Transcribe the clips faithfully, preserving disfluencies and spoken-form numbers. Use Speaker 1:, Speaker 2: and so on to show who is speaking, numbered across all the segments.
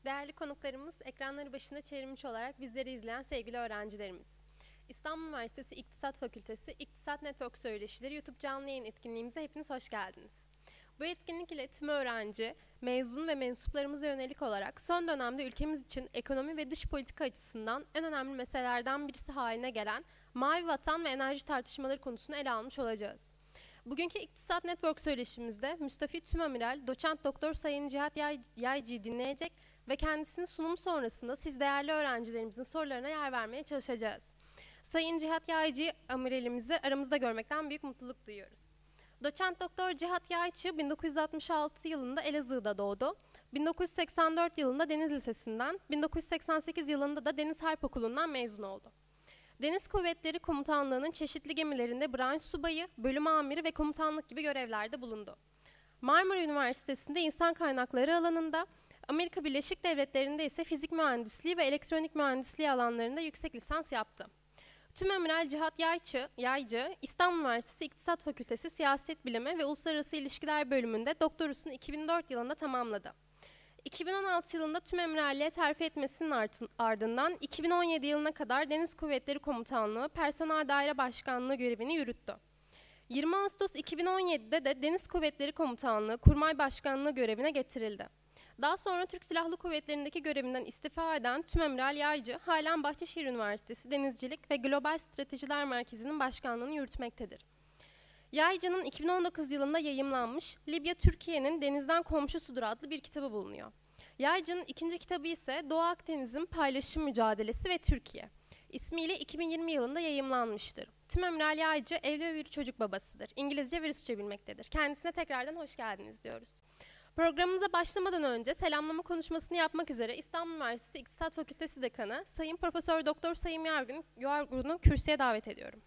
Speaker 1: Değerli konuklarımız, ekranları başına çevirmiş olarak bizleri izleyen sevgili öğrencilerimiz. İstanbul Üniversitesi İktisat Fakültesi İktisat Network Söyleşileri YouTube canlı yayın etkinliğimize hepiniz hoş geldiniz. Bu etkinlik ile tüm öğrenci, mezun ve mensuplarımıza yönelik olarak son dönemde ülkemiz için ekonomi ve dış politika açısından en önemli meselelerden birisi haline gelen mavi vatan ve enerji tartışmaları konusunu ele almış olacağız. Bugünkü İktisat Network söyleşimizde Müstafit Tümamiral Doçent Doktor Sayın Cihat Yay Yaycı'yı dinleyecek ve kendisinin sunum sonrasında siz değerli öğrencilerimizin sorularına yer vermeye çalışacağız. Sayın Cihat Yaycı amiralimizi aramızda görmekten büyük mutluluk duyuyoruz. Doçent Doktor Cihat Yaycı bin dokuz yüz altmış altı yılında Elazığ'da doğdu. bin dokuz yüz seksen dört yılında Deniz Lisesi'nden, bin dokuz yüz seksen sekiz yılında da Deniz Harp Okulu'ndan mezun oldu. Deniz Kuvvetleri Komutanlığı'nın çeşitli gemilerinde branş subayı, bölüm amiri ve komutanlık gibi görevlerde bulundu. Marmara Üniversitesi'nde insan kaynakları alanında, Amerika Birleşik Devletleri'nde ise fizik mühendisliği ve elektronik mühendisliği alanlarında yüksek lisans yaptı. Tümamiral Cihat Yaycı, Yaycı, İstanbul Üniversitesi İktisat Fakültesi Siyaset Bilimi ve Uluslararası İlişkiler bölümünde doktorasını iki bin dört yılında tamamladı. iki bin on altı yılında tümemiralliğe terfi etmesinin ardından iki bin on yedi yılına kadar Deniz Kuvvetleri Komutanlığı Personel Daire Başkanlığı görevini yürüttü. yirmi Ağustos iki bin on yedi'de de Deniz Kuvvetleri Komutanlığı Kurmay Başkanlığı görevine getirildi. Daha sonra Türk Silahlı Kuvvetleri'ndeki görevinden istifa eden Tümamiral Yaycı, halen Bahçeşehir Üniversitesi Denizcilik ve Global Stratejiler Merkezi'nin başkanlığını yürütmektedir. Yaycı'nın iki bin on dokuz yılında yayımlanmış Libya Türkiye'nin Denizden Komşusudur adlı bir kitabı bulunuyor. Yaycı'nın ikinci kitabı ise Doğu Akdeniz'in Paylaşım Mücadelesi ve Türkiye ismiyle iki bin yirmi yılında yayımlanmıştır. Tümamiral Yaycı evli ve bir çocuk babasıdır. İngilizce ve Rusça bilmektedir. Kendisine tekrardan hoş geldiniz diyoruz. Programımıza başlamadan önce selamlama konuşmasını yapmak üzere İstanbul Üniversitesi İktisat Fakültesi Dekanı Sayın Profesör Doktor Sayın Yargun, Yargun'u kürsüye davet ediyorum.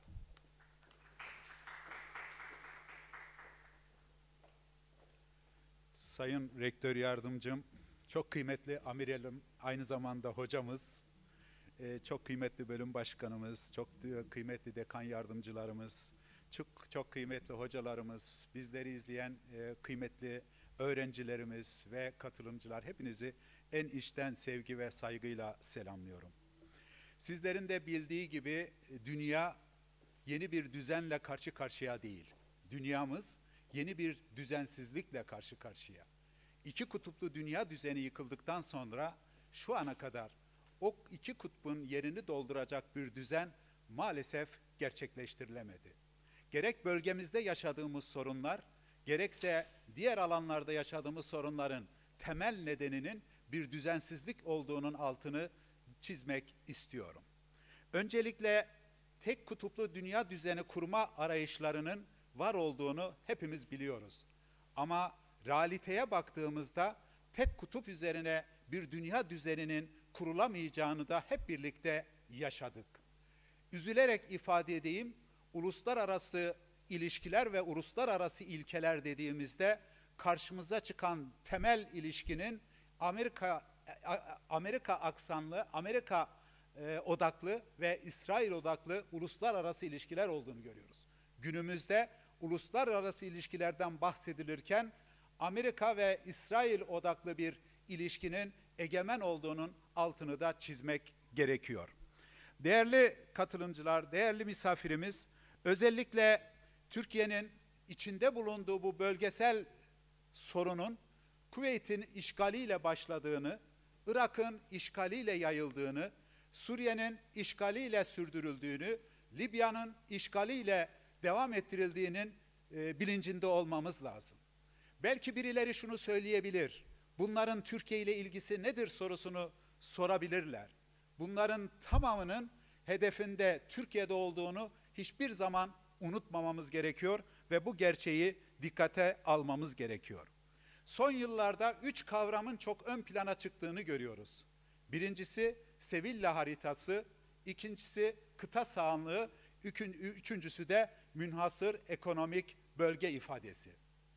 Speaker 2: Sayın Rektör Yardımcım, çok kıymetli amiralim, aynı zamanda hocamız, çok kıymetli bölüm başkanımız, çok kıymetli dekan yardımcılarımız, çok çok kıymetli hocalarımız, bizleri izleyen kıymetli öğrencilerimiz ve katılımcılar, hepinizi en içten sevgi ve saygıyla selamlıyorum. Sizlerin de bildiği gibi dünya yeni bir düzenle karşı karşıya değil. Dünyamız yeni bir düzensizlikle karşı karşıya. İki kutuplu dünya düzeni yıkıldıktan sonra şu ana kadar o iki kutbun yerini dolduracak bir düzen maalesef gerçekleştirilemedi. Gerek bölgemizde yaşadığımız sorunlar, gerekse diğer alanlarda yaşadığımız sorunların temel nedeninin bir düzensizlik olduğunun altını çizmek istiyorum. Öncelikle tek kutuplu dünya düzeni kurma arayışlarının var olduğunu hepimiz biliyoruz. Ama realiteye baktığımızda tek kutup üzerine bir dünya düzeninin kurulamayacağını da hep birlikte yaşadık. Üzülerek ifade edeyim, uluslararası ilişkiler ve uluslararası ilkeler dediğimizde karşımıza çıkan temel ilişkinin Amerika Amerika aksanlı, Amerika e, odaklı ve İsrail odaklı uluslararası ilişkiler olduğunu görüyoruz. Günümüzde uluslararası ilişkilerden bahsedilirken Amerika ve İsrail odaklı bir ilişkinin egemen olduğunun altını da çizmek gerekiyor. Değerli katılımcılar, değerli misafirimiz, özellikle Türkiye'nin içinde bulunduğu bu bölgesel sorunun Kuveyt'in işgaliyle başladığını, Irak'ın işgaliyle yayıldığını, Suriye'nin işgaliyle sürdürüldüğünü, Libya'nın işgaliyle devam ettirildiğinin e, bilincinde olmamız lazım. Belki birileri şunu söyleyebilir, bunların Türkiye ile ilgisi nedir sorusunu sorabilirler. Bunların tamamının hedefinde Türkiye'de olduğunu hiçbir zaman unutmamamız gerekiyor ve bu gerçeği dikkate almamız gerekiyor. Son yıllarda üç kavramın çok ön plana çıktığını görüyoruz. Birincisi Sevilla haritası, ikincisi kıta sahanlığı, üçüncüsü de münhasır ekonomik bölge ifadesi.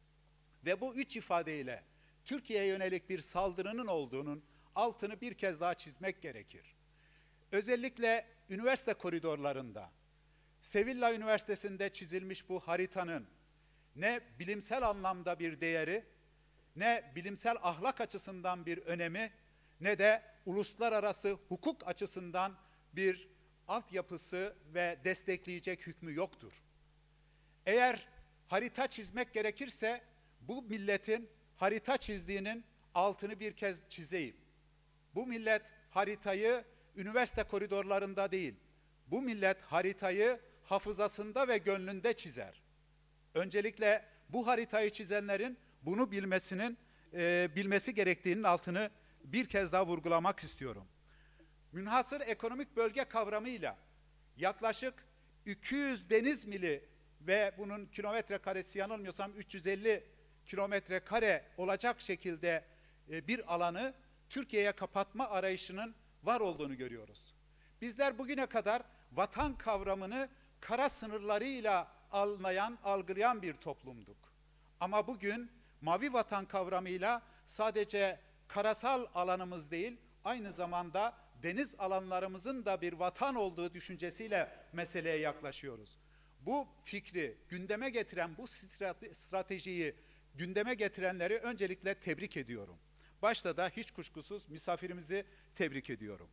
Speaker 2: Ve bu üç ifadeyle Türkiye'ye yönelik bir saldırının olduğunun altını bir kez daha çizmek gerekir. Özellikle üniversite koridorlarında, Sevilla Üniversitesi'nde çizilmiş bu haritanın ne bilimsel anlamda bir değeri, ne bilimsel ahlak açısından bir önemi, ne de uluslararası hukuk açısından bir altyapısı ve destekleyecek hükmü yoktur. Eğer harita çizmek gerekirse bu milletin harita çizdiğinin altını bir kez çizeyim. Bu millet haritayı üniversite koridorlarında değil, bu millet haritayı hafızasında ve gönlünde çizer. Öncelikle bu haritayı çizenlerin bunu bilmesinin e, bilmesi gerektiğinin altını bir kez daha vurgulamak istiyorum. Münhasır ekonomik bölge kavramıyla yaklaşık iki yüz deniz mili ve bunun kilometre karesi yanılmıyorsam üç yüz elli kilometre kare olacak şekilde e, bir alanı Türkiye'ye kapatma arayışının var olduğunu görüyoruz. Bizler bugüne kadar vatan kavramını kara sınırlarıyla anlayan, algılayan bir toplumduk. Ama bugün mavi vatan kavramıyla sadece karasal alanımız değil, aynı zamanda deniz alanlarımızın da bir vatan olduğu düşüncesiyle meseleye yaklaşıyoruz. Bu fikri gündeme getiren, bu stratejiyi gündeme getirenleri öncelikle tebrik ediyorum. Başta da hiç kuşkusuz misafirimizi tebrik ediyorum.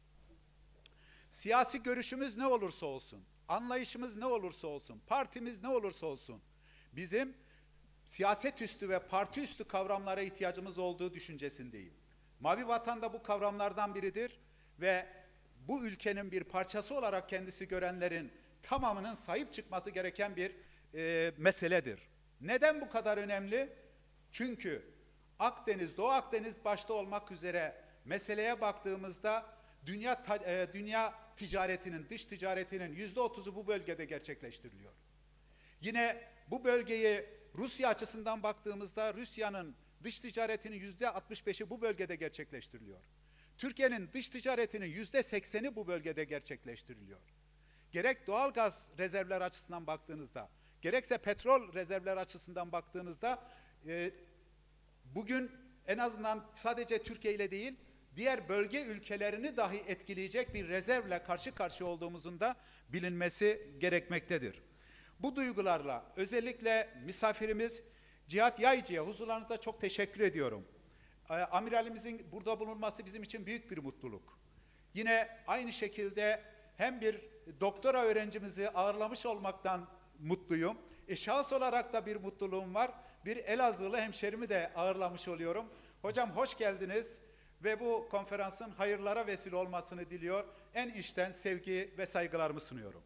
Speaker 2: Siyasi görüşümüz ne olursa olsun, anlayışımız ne olursa olsun, partimiz ne olursa olsun, bizim siyaset üstü ve parti üstü kavramlara ihtiyacımız olduğu düşüncesindeyim. Mavi Vatan da bu kavramlardan biridir ve bu ülkenin bir parçası olarak kendisi görenlerin tamamının sahip çıkması gereken bir e, meseledir. Neden bu kadar önemli? Çünkü Akdeniz, Doğu Akdeniz başta olmak üzere meseleye baktığımızda dünya e, dünya ticaretinin, dış ticaretinin yüzde otuzu bu bölgede gerçekleştiriliyor. Yine bu bölgeyi Rusya açısından baktığımızda Rusya'nın dış ticaretinin yüzde altmış beşi bu bölgede gerçekleştiriliyor. Türkiye'nin dış ticaretinin yüzde sekseni bu bölgede gerçekleştiriliyor. Gerek doğal gaz rezervler açısından baktığınızda, gerekse petrol rezervler açısından baktığınızda e, bugün en azından sadece Türkiye ile değil, diğer bölge ülkelerini dahi etkileyecek bir rezervle karşı karşıya olduğumuzun da bilinmesi gerekmektedir. Bu duygularla özellikle misafirimiz Cihat Yaycı'ya huzurlarınızda çok teşekkür ediyorum. Amiralimizin burada bulunması bizim için büyük bir mutluluk. Yine aynı şekilde hem bir doktora öğrencimizi ağırlamış olmaktan mutluyum. E, şahıs olarak da bir mutluluğum var. Bir Elazığlı hemşerimi de ağırlamış oluyorum. Hocam hoş geldiniz ve bu konferansın hayırlara vesile olmasını diliyor. En içten sevgi ve saygılarımı sunuyorum.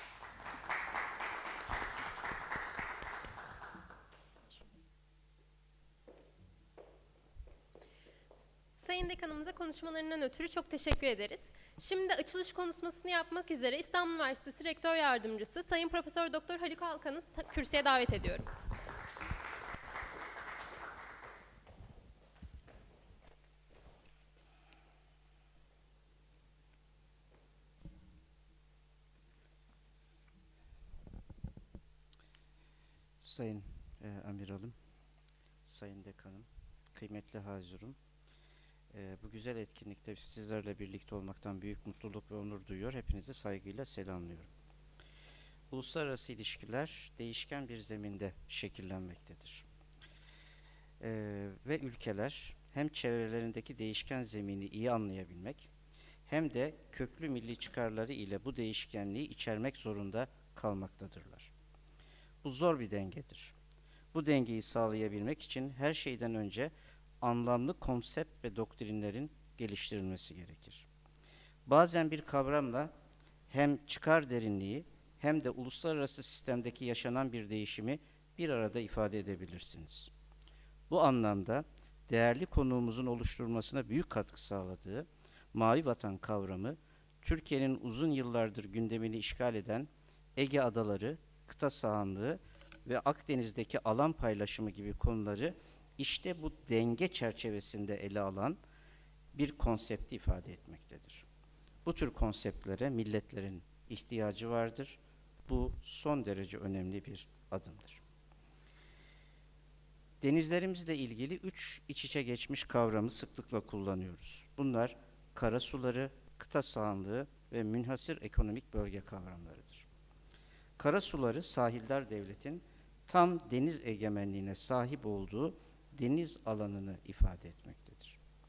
Speaker 1: Sayın Dekanımıza konuşmalarından ötürü çok teşekkür ederiz. Şimdi açılış konuşmasını yapmak üzere İstanbul Üniversitesi Rektör Yardımcısı Sayın Profesör Doktor Haluk Alkan'ı kürsüye davet ediyorum.
Speaker 3: Sayın e, Amiralım, Sayın Dekanım, kıymetli hazurum, e, bu güzel etkinlikte sizlerle birlikte olmaktan büyük mutluluk ve onur duyuyor. Hepinizi saygıyla selamlıyorum. Uluslararası ilişkiler değişken bir zeminde şekillenmektedir. E, ve ülkeler hem çevrelerindeki değişken zemini iyi anlayabilmek, hem de köklü milli çıkarları ile bu değişkenliği içermek zorunda kalmaktadırlar. Bu zor bir dengedir. Bu dengeyi sağlayabilmek için her şeyden önce anlamlı konsept ve doktrinlerin geliştirilmesi gerekir. Bazen bir kavramla hem çıkar derinliği hem de uluslararası sistemdeki yaşanan bir değişimi bir arada ifade edebilirsiniz. Bu anlamda değerli konuğumuzun oluşturulmasına büyük katkı sağladığı Mavi Vatan kavramı, Türkiye'nin uzun yıllardır gündemini işgal eden Ege Adaları, kıta sahanlığı ve Akdeniz'deki alan paylaşımı gibi konuları işte bu denge çerçevesinde ele alan bir konsepti ifade etmektedir. Bu tür konseptlere milletlerin ihtiyacı vardır. Bu son derece önemli bir adımdır. Denizlerimizle ilgili üç iç içe geçmiş kavramı sıklıkla kullanıyoruz. Bunlar karasuları, kıta sahanlığı ve münhasır ekonomik bölge kavramlarıdır. Karasuları, sahildar devletin tam deniz egemenliğine sahip olduğu deniz alanını ifade etmektedir.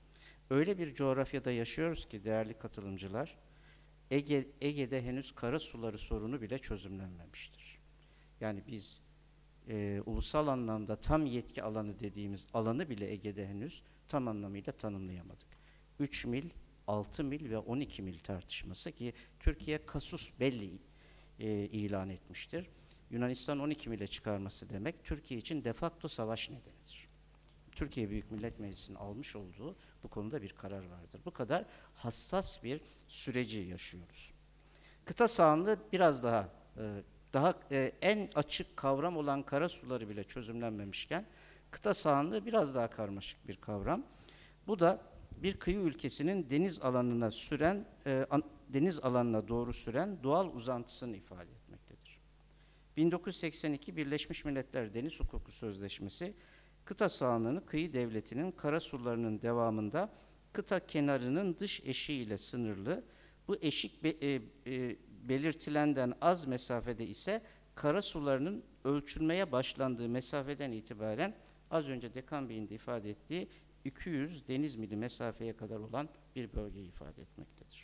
Speaker 3: Öyle bir coğrafyada yaşıyoruz ki değerli katılımcılar, Ege, Ege'de henüz kara suları sorunu bile çözümlenmemiştir. Yani biz e, ulusal anlamda tam yetki alanı dediğimiz alanı bile Ege'de henüz tam anlamıyla tanımlayamadık. üç mil, altı mil ve on iki mil tartışması ki Türkiye kasus belli e, ilan etmiştir. Yunanistan on iki mile çıkarması demek Türkiye için de facto savaş nedenidir. Türkiye Büyük Millet Meclisi'nin almış olduğu bu konuda bir karar vardır. Bu kadar hassas bir süreci yaşıyoruz. Kıta sahanlığı biraz daha e, daha e, en açık kavram olan kara suları bile çözümlenmemişken kıta sahanlığı biraz daha karmaşık bir kavram. Bu da bir kıyı ülkesinin deniz alanına süren e, an, deniz alanına doğru süren doğal uzantısını ifade etmektedir. bin dokuz yüz seksen iki Birleşmiş Milletler Deniz Hukuku Sözleşmesi kıta sahanlığını kıyı devletinin kara sularının devamında kıta kenarının dış eşiğiyle sınırlı, bu eşik be, e, e, belirtilenden az mesafede ise kara sularının ölçülmeye başlandığı mesafeden itibaren az önce Dekan Bey'in de ifade ettiği iki yüz deniz mili mesafeye kadar olan bir bölgeyi ifade etmektedir.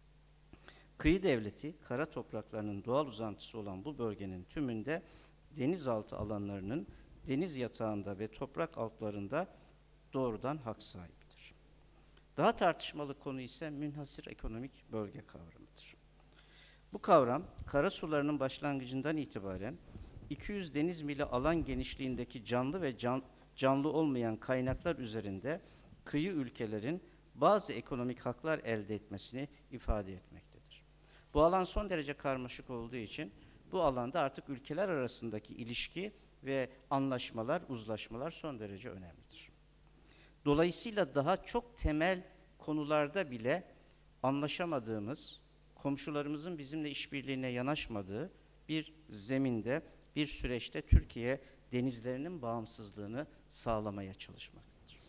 Speaker 3: Kıyı devleti, kara topraklarının doğal uzantısı olan bu bölgenin tümünde denizaltı alanlarının deniz yatağında ve toprak altlarında doğrudan hak sahibidir. Daha tartışmalı konu ise münhasır ekonomik bölge kavramıdır. Bu kavram, kara sularının başlangıcından itibaren iki yüz deniz mili alan genişliğindeki canlı ve can, canlı olmayan kaynaklar üzerinde kıyı ülkelerin bazı ekonomik haklar elde etmesini ifade etmektedir. Bu alan son derece karmaşık olduğu için bu alanda artık ülkeler arasındaki ilişki ve anlaşmalar, uzlaşmalar son derece önemlidir. Dolayısıyla daha çok temel konularda bile anlaşamadığımız, komşularımızın bizimle işbirliğine yanaşmadığı bir zeminde, bir süreçte Türkiye denizlerinin bağımsızlığını sağlamaya çalışmaktadır.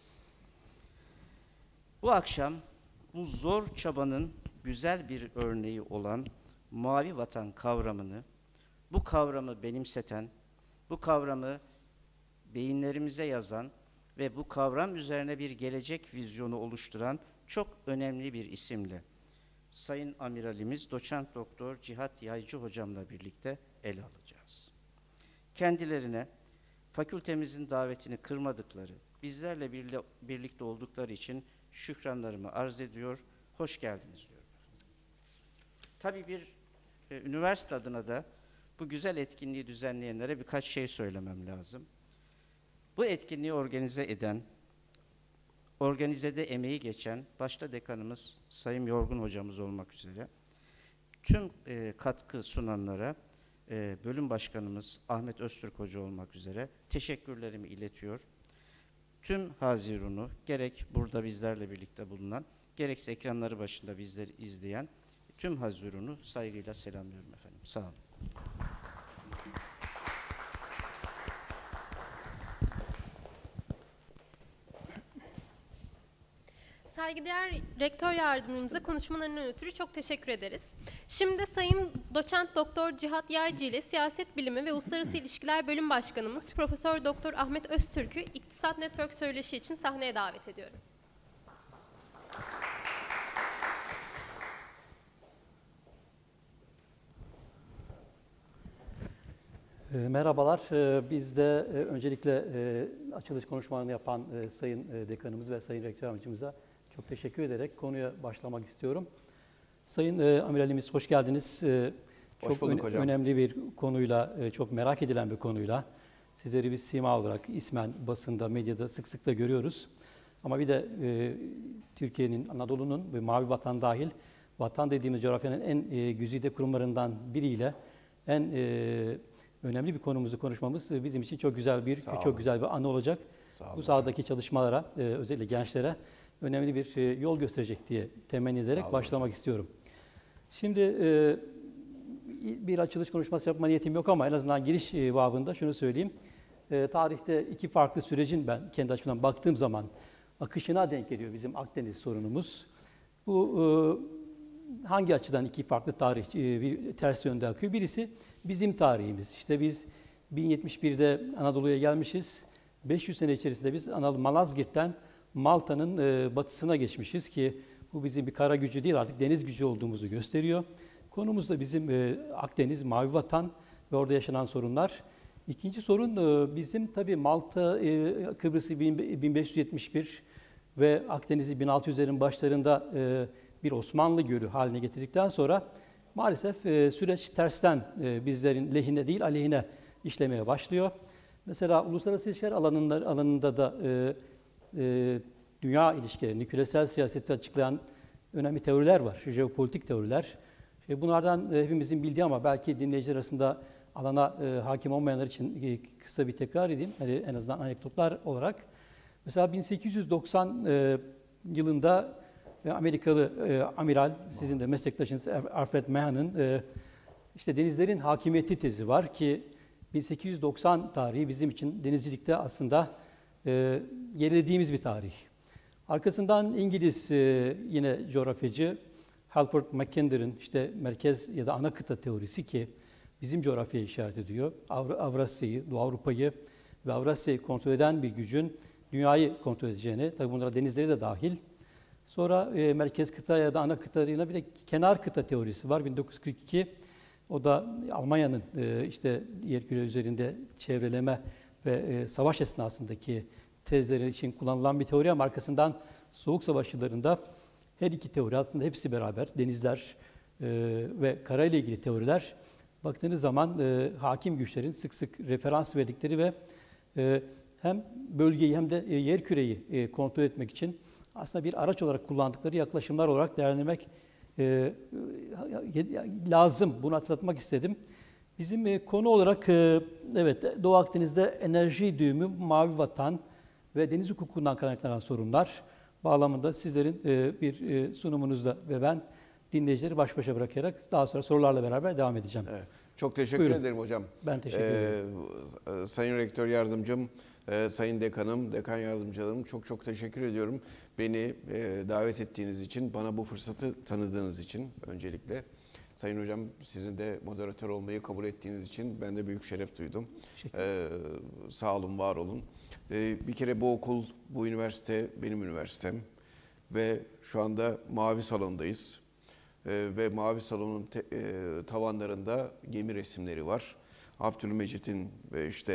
Speaker 3: Bu akşam bu zor çabanın güzel bir örneği olan Mavi Vatan kavramını, bu kavramı benimseten, bu kavramı beyinlerimize yazan ve bu kavram üzerine bir gelecek vizyonu oluşturan çok önemli bir isimle Sayın Amiralimiz Doçent Doktor Cihat Yaycı hocamla birlikte ele alacağız. Kendilerine fakültemizin davetini kırmadıkları, bizlerle birlikte oldukları için şükranlarımı arz ediyor, hoş geldiniz diyorum. Tabii bir e, üniversite adına da bu güzel etkinliği düzenleyenlere birkaç şey söylemem lazım. Bu etkinliği organize eden, organizede emeği geçen, başta dekanımız Sayın Yorgun hocamız olmak üzere, tüm e, katkı sunanlara, e, bölüm başkanımız Ahmet Öztürk hoca olmak üzere teşekkürlerimi iletiyor. Tüm Hazirun'u, gerek burada bizlerle birlikte bulunan, gerekse ekranları başında bizleri izleyen tüm Hazirun'u saygıyla selamlıyorum efendim. Sağ olun.
Speaker 1: Saygıdeğer Rektör Yardımcımıza konuşmalarından ötürü çok teşekkür ederiz. Şimdi Sayın Doçent Doktor Cihat Yaycı ile Siyaset Bilimi ve Uluslararası İlişkiler Bölüm Başkanımız Profesör Doktor Ahmet Öztürk'ü İktisat Network söyleşi için sahneye davet ediyorum.
Speaker 4: Merhabalar. Biz de öncelikle açılış konuşmalarını yapan Sayın Dekanımız ve Sayın Rektör Yardımcımıza çok teşekkür ederek konuya başlamak istiyorum. Sayın Amiralimiz hoş geldiniz. Çok
Speaker 5: hoş bulduk hocam.
Speaker 4: Önemli bir konuyla, çok merak edilen bir konuyla sizleri bir sima olarak ismen basında, medyada sık sık da görüyoruz. Ama bir de Türkiye'nin, Anadolu'nun ve Mavi Vatan dahil vatan dediğimiz coğrafyanın en güzide kurumlarından biriyle en önemli bir konumuzu konuşmamız bizim için çok güzel bir çok güzel bir anı olacak. Bu sahadaki çalışmalara, özellikle gençlere önemli bir yol gösterecek diye temenni ederek başlamak hocam. istiyorum. Şimdi bir açılış konuşması yapma niyetim yok ama en azından giriş babında şunu söyleyeyim. Tarihte iki farklı sürecin ben kendi açımdan baktığım zaman akışına denk geliyor bizim Akdeniz sorunumuz. Bu hangi açıdan iki farklı tarih bir ters yönde akıyor? Birisi bizim tarihimiz. İşte biz bin yetmiş birde Anadolu'ya gelmişiz. beş yüz sene içerisinde biz Anadolu Malazgirt'ten Malta'nın e, batısına geçmişiz ki bu bizim bir kara gücü değil, artık deniz gücü olduğumuzu gösteriyor. Konumuz da bizim e, Akdeniz, Mavi Vatan ve orada yaşanan sorunlar. İkinci sorun e, bizim tabii Malta, e, Kıbrıs'ı bin beş yüz yetmiş bir ve Akdeniz'i bin altı yüzlerin başlarında e, bir Osmanlı Gölü haline getirdikten sonra maalesef e, süreç tersten e, bizlerin lehine değil aleyhine işlemeye başlıyor. Mesela uluslararası ilişkiler alanında, alanında da e, e, dünya ilişkilerini, küresel siyaseti açıklayan önemli teoriler var, jeopolitik teoriler. E, bunlardan e, hepimizin bildiği ama belki dinleyiciler arasında alana e, hakim olmayanlar için e, kısa bir tekrar edeyim, yani en azından anekdotlar olarak. Mesela bin sekiz yüz doksan e, yılında Amerikalı e, amiral, sizin de meslektaşınız Alfred Mahan'ın e, işte denizlerin hakimiyeti tezi var ki bin sekiz yüz doksan tarihi bizim için denizcilikte aslında e, gerilediğimiz bir tarih. Arkasından İngiliz e, yine coğrafyacı Halford Mackinder'ın işte merkez ya da ana kıta teorisi ki bizim coğrafyayı işaret ediyor. Avra Avrasya'yı, Doğu Avrupa'yı ve Avrasya'yı kontrol eden bir gücün dünyayı kontrol edeceğini, tabii bunlara denizleri de dahil. Sonra e, merkez kıta ya da ana kıtalarına bir de kenar kıta teorisi var bin dokuz yüz kırk iki. O da Almanya'nın e, işte yerküre üzerinde çevreleme ve e, savaş esnasındaki tezleri için kullanılan bir teori ama arkasından Soğuk Savaş yıllarında her iki teori aslında hepsi beraber denizler e, ve karayla ilgili teoriler baktığınız zaman e, hakim güçlerin sık sık referans verdikleri ve e, hem bölgeyi hem de e, yerküreyi e, kontrol etmek için aslında bir araç olarak kullandıkları yaklaşımlar olarak değerlendirmek e, e, lazım. Bunu hatırlatmak istedim. Bizim e, konu olarak e, evet Doğu Akdeniz'de enerji düğümü, mavi vatan ve deniz hukukundan kaynaklanan sorunlar bağlamında sizlerin e, bir e, sunumunuzda ve ben dinleyicileri baş başa bırakarak daha sonra sorularla beraber devam edeceğim.
Speaker 5: Evet. Çok teşekkür
Speaker 4: Buyurun.
Speaker 5: ederim hocam.
Speaker 4: Ben teşekkür
Speaker 5: Ee,
Speaker 4: ederim.
Speaker 5: Sayın Rektör Yardımcım, e, Sayın Dekanım, Dekan Yardımcılarım çok çok teşekkür ediyorum. Beni e, davet ettiğiniz için, bana bu fırsatı tanıdığınız için öncelikle. Sayın Hocam sizin de moderatör olmayı kabul ettiğiniz için ben de büyük şeref duydum. Ee, sağ olun, var olun. Ee, bir kere bu okul, bu üniversite benim üniversitem. Ve şu anda Mavi Salon'dayız. Ee, ve Mavi Salon'un te, e, tavanlarında gemi resimleri var. Abdülmecit'in ve işte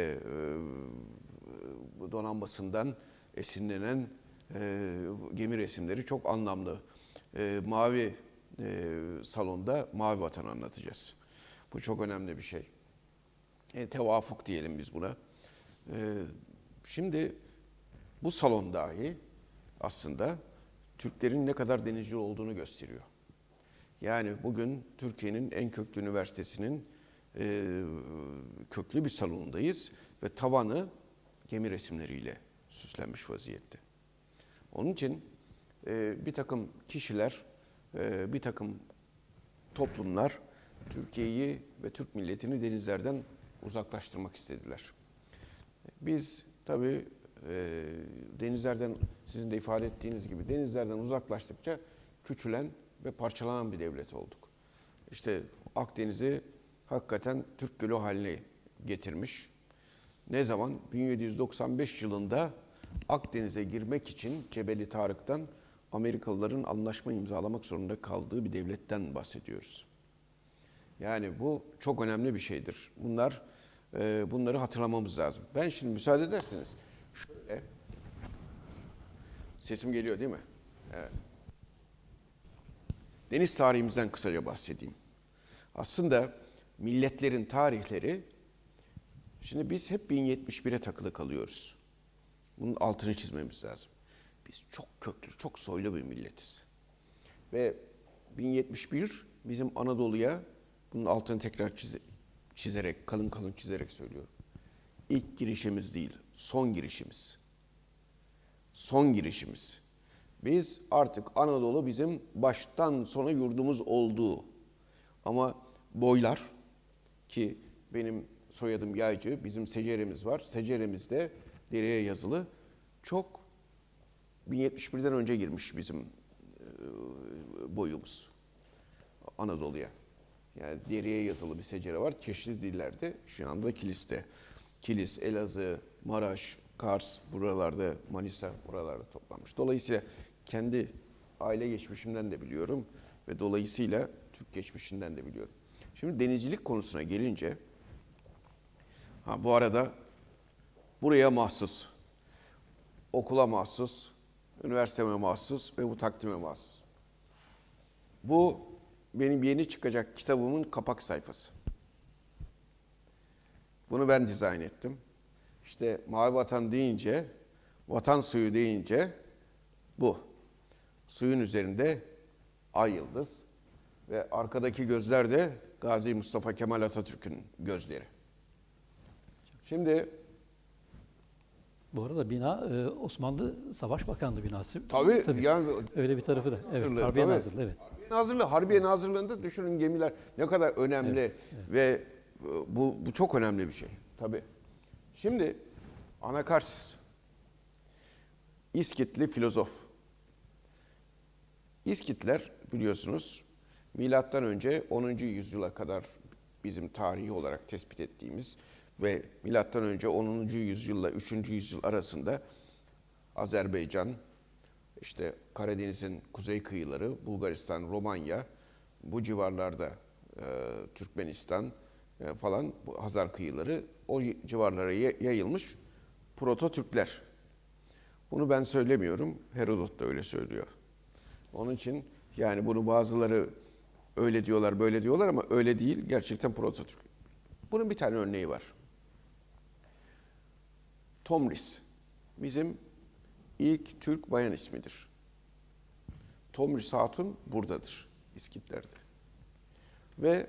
Speaker 5: e, donanmasından esinlenen e, gemi resimleri çok anlamlı. E, mavi e, Salon'da Mavi Vatan'ı anlatacağız. Bu çok önemli bir şey. E, tevafuk diyelim biz buna. E, şimdi bu salon dahi aslında Türklerin ne kadar denizci olduğunu gösteriyor. Yani bugün Türkiye'nin en köklü üniversitesinin e, köklü bir salonundayız ve tavanı gemi resimleriyle süslenmiş vaziyette. Onun için e, bir takım kişiler, e, bir takım toplumlar Türkiye'yi ve Türk milletini denizlerden uzaklaştırmak istediler. Biz tabii e, denizlerden, sizin de ifade ettiğiniz gibi denizlerden uzaklaştıkça küçülen ve parçalanan bir devlet olduk. İşte Akdeniz'i hakikaten Türk Gölü haline getirmiş. Ne zaman? bin yedi yüz doksan beş yılında Akdeniz'e girmek için Cebeli Tarık'tan Amerikalıların anlaşma imzalamak zorunda kaldığı bir devletten bahsediyoruz. Yani bu çok önemli bir şeydir. Bunlar, e, bunları hatırlamamız lazım. Ben şimdi müsaade ederseniz şöyle, sesim geliyor değil mi? Evet. Deniz tarihimizden kısaca bahsedeyim. Aslında milletlerin tarihleri, şimdi biz hep bin yetmiş bire takılı kalıyoruz. Bunun altını çizmemiz lazım. Biz çok köklü, çok soylu bir milletiz. Ve bin yetmiş bir bizim Anadolu'ya, bunun altını tekrar çize, çizerek, kalın kalın çizerek söylüyorum. İlk girişimiz değil, son girişimiz. Son girişimiz. Biz artık Anadolu bizim baştan sona yurdumuz olduğu. Ama boylar, ki benim soyadım Yaycı, bizim seceremiz var. Seceremizde dereye yazılı, çok bin yetmiş birden önce girmiş bizim boyumuz Anadolu'ya. Yani deriye yazılı bir secere var. Çeşitli dillerde, şu anda Kilis'te. Kilis, Elazığ, Maraş, Kars buralarda, Manisa buralarda toplanmış. Dolayısıyla kendi aile geçmişimden de biliyorum ve dolayısıyla Türk geçmişinden de biliyorum. Şimdi denizcilik konusuna gelince, ha bu arada buraya mahsus, okula mahsus, üniversiteme mahsus ve bu takdime mahsus. Bu benim yeni çıkacak kitabımın kapak sayfası. Bunu ben dizayn ettim. İşte Mavi Vatan deyince, vatan suyu deyince bu. Suyun üzerinde ay yıldız ve arkadaki gözler de Gazi Mustafa Kemal Atatürk'ün gözleri. Şimdi
Speaker 4: Bu arada bina e, Osmanlı Savaş Bakanlığı binası.
Speaker 5: tabii,
Speaker 4: tabii.
Speaker 5: yani
Speaker 4: Öyle bir tarafı da. Evet,
Speaker 5: Hazırlığı,
Speaker 4: Harbiye
Speaker 5: tabii.
Speaker 4: Nazırlığı, evet.
Speaker 5: Harbiye Nazırlığı, Harbiye Nazırlığı'nda düşünün gemiler ne kadar önemli
Speaker 4: Evet, evet.
Speaker 5: ve bu, bu çok önemli bir şey. Tabii. Şimdi Anakarsis, İskitli filozof. İskitler biliyorsunuz milattan önce onuncu yüzyıla kadar bizim tarihi olarak tespit ettiğimiz ve milattan önce onuncu yüzyılla üçüncü yüzyıl arasında Azerbaycan, işte Karadeniz'in kuzey kıyıları, Bulgaristan, Romanya, bu civarlarda e, Türkmenistan e, falan, bu Hazar kıyıları, o civarlara yayılmış Proto-Türkler. Bunu ben söylemiyorum, Herodot da öyle söylüyor. Onun için yani bunu bazıları öyle diyorlar, böyle diyorlar ama öyle değil, gerçekten Proto-Türk. Bunun bir tane örneği var. Tomris, bizim ilk Türk bayan ismidir. Tomris Hatun buradadır, İskitler'de. Ve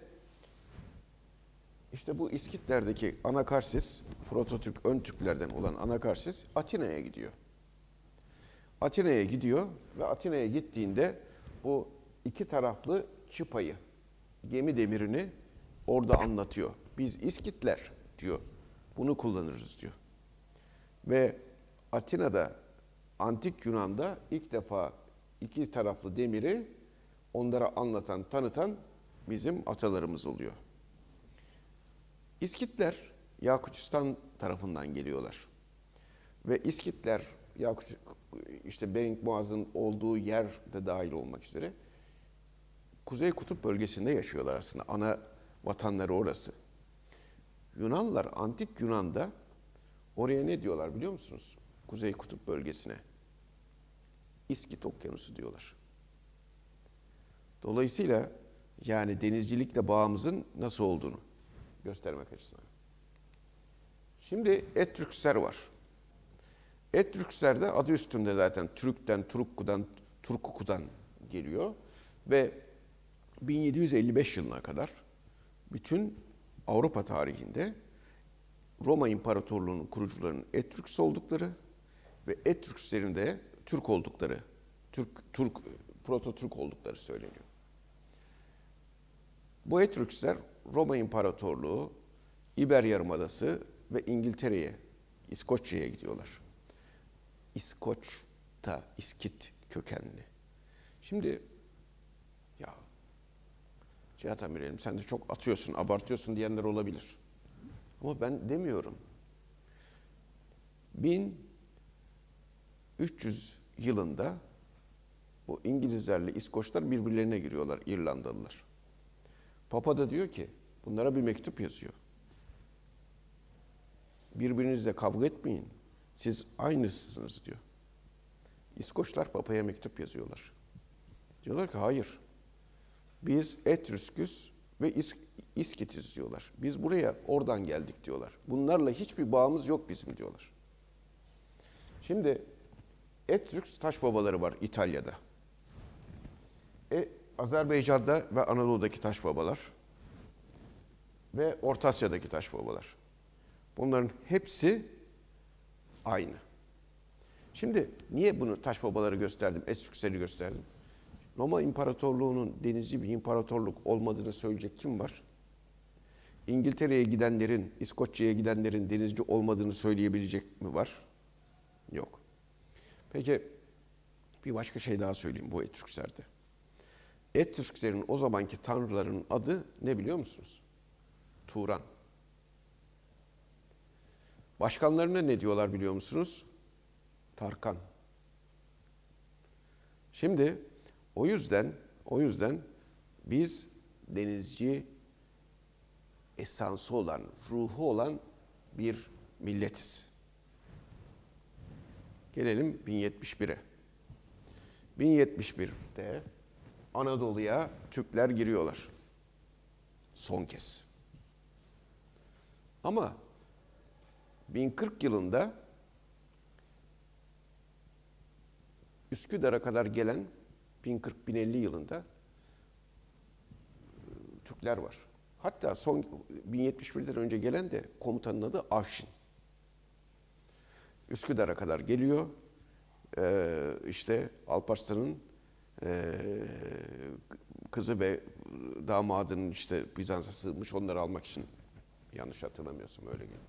Speaker 5: işte bu İskitler'deki Anakarsis, Proto-Türk, ön Türklerden olan Anakarsis Atina'ya gidiyor. Atina'ya gidiyor ve Atina'ya gittiğinde bu iki taraflı çıpayı, gemi demirini orada anlatıyor. Biz İskitler diyor, bunu kullanırız diyor. Ve Atina'da, Antik Yunan'da ilk defa iki taraflı demiri onlara anlatan, tanıtan bizim atalarımız oluyor. İskitler Yakutistan tarafından geliyorlar. Ve İskitler, Yakut, işte Bering Boğazı'nın olduğu yer de dahil olmak üzere Kuzey Kutup bölgesinde yaşıyorlar aslında. Ana vatanları orası. Yunanlılar, Antik Yunan'da oraya ne diyorlar biliyor musunuz? Kuzey Kutup bölgesine. İskit Okyanusu diyorlar. Dolayısıyla yani denizcilikle bağımızın nasıl olduğunu göstermek açısından. Şimdi Etrüksler var. Etrüksler de adı üstünde zaten Türk'ten, Turukku'dan, Turkuku'dan geliyor ve bin yedi yüz elli beş yılına kadar bütün Avrupa tarihinde Roma İmparatorluğu'nun kurucularının Etrüks oldukları ve Etrükslerin de Türk oldukları, Türk, Türk, Proto-Türk oldukları söyleniyor. Bu Etrüksler Roma İmparatorluğu, İber Yarımadası ve İngiltere'ye, İskoçya'ya gidiyorlar. İskoç da İskit kökenli. Şimdi ya Cihat Amirelim sen de çok atıyorsun, abartıyorsun diyenler olabilir. Ama ben demiyorum. bin üç yüz yılında bu İngilizlerle İskoçlar birbirlerine giriyorlar, İrlandalılar. Papa da diyor ki bunlara bir mektup yazıyor. Birbirinizle kavga etmeyin. Siz aynısınız diyor. İskoçlar Papa'ya mektup yazıyorlar. Diyorlar ki hayır. Biz Etrüsküz ve İs İskitiz diyorlar. Biz buraya oradan geldik diyorlar. Bunlarla hiçbir bağımız yok bizim diyorlar. Şimdi Etrüks taş babaları var İtalya'da. E, Azerbaycan'da ve Anadolu'daki taş babalar ve Orta Asya'daki taş babalar. Bunların hepsi aynı. Şimdi niye bunu taş babaları gösterdim, Etrüksleri gösterdim? Roma İmparatorluğu'nun denizci bir imparatorluk olmadığını söyleyecek kim var? İngiltere'ye gidenlerin, İskoçya'ya gidenlerin denizci olmadığını söyleyebilecek mi var? Yok. Peki bir başka şey daha söyleyeyim bu Etrüksler'de. Etrüsklerin o zamanki tanrılarının adı ne biliyor musunuz? Turan. Başkanlarına ne diyorlar biliyor musunuz? Tarkan. Şimdi o yüzden o yüzden biz denizci esansı olan, ruhu olan bir milletiz. Gelelim bin yetmiş bire. bin yetmiş birde Anadolu'ya Türkler giriyorlar. Son kez. Ama bin kırk yılında Üsküdar'a kadar gelen bin kırk bin elli yılında Türkler var. Hatta son bin yetmiş birden önce gelen de komutanın adı Avşin. Üsküdar'a kadar geliyor. Ee, işte Alparslan'ın e, kızı ve damadının işte Bizans'a sığınmış, onları almak için, yanlış hatırlamıyorsam öyle geliyor.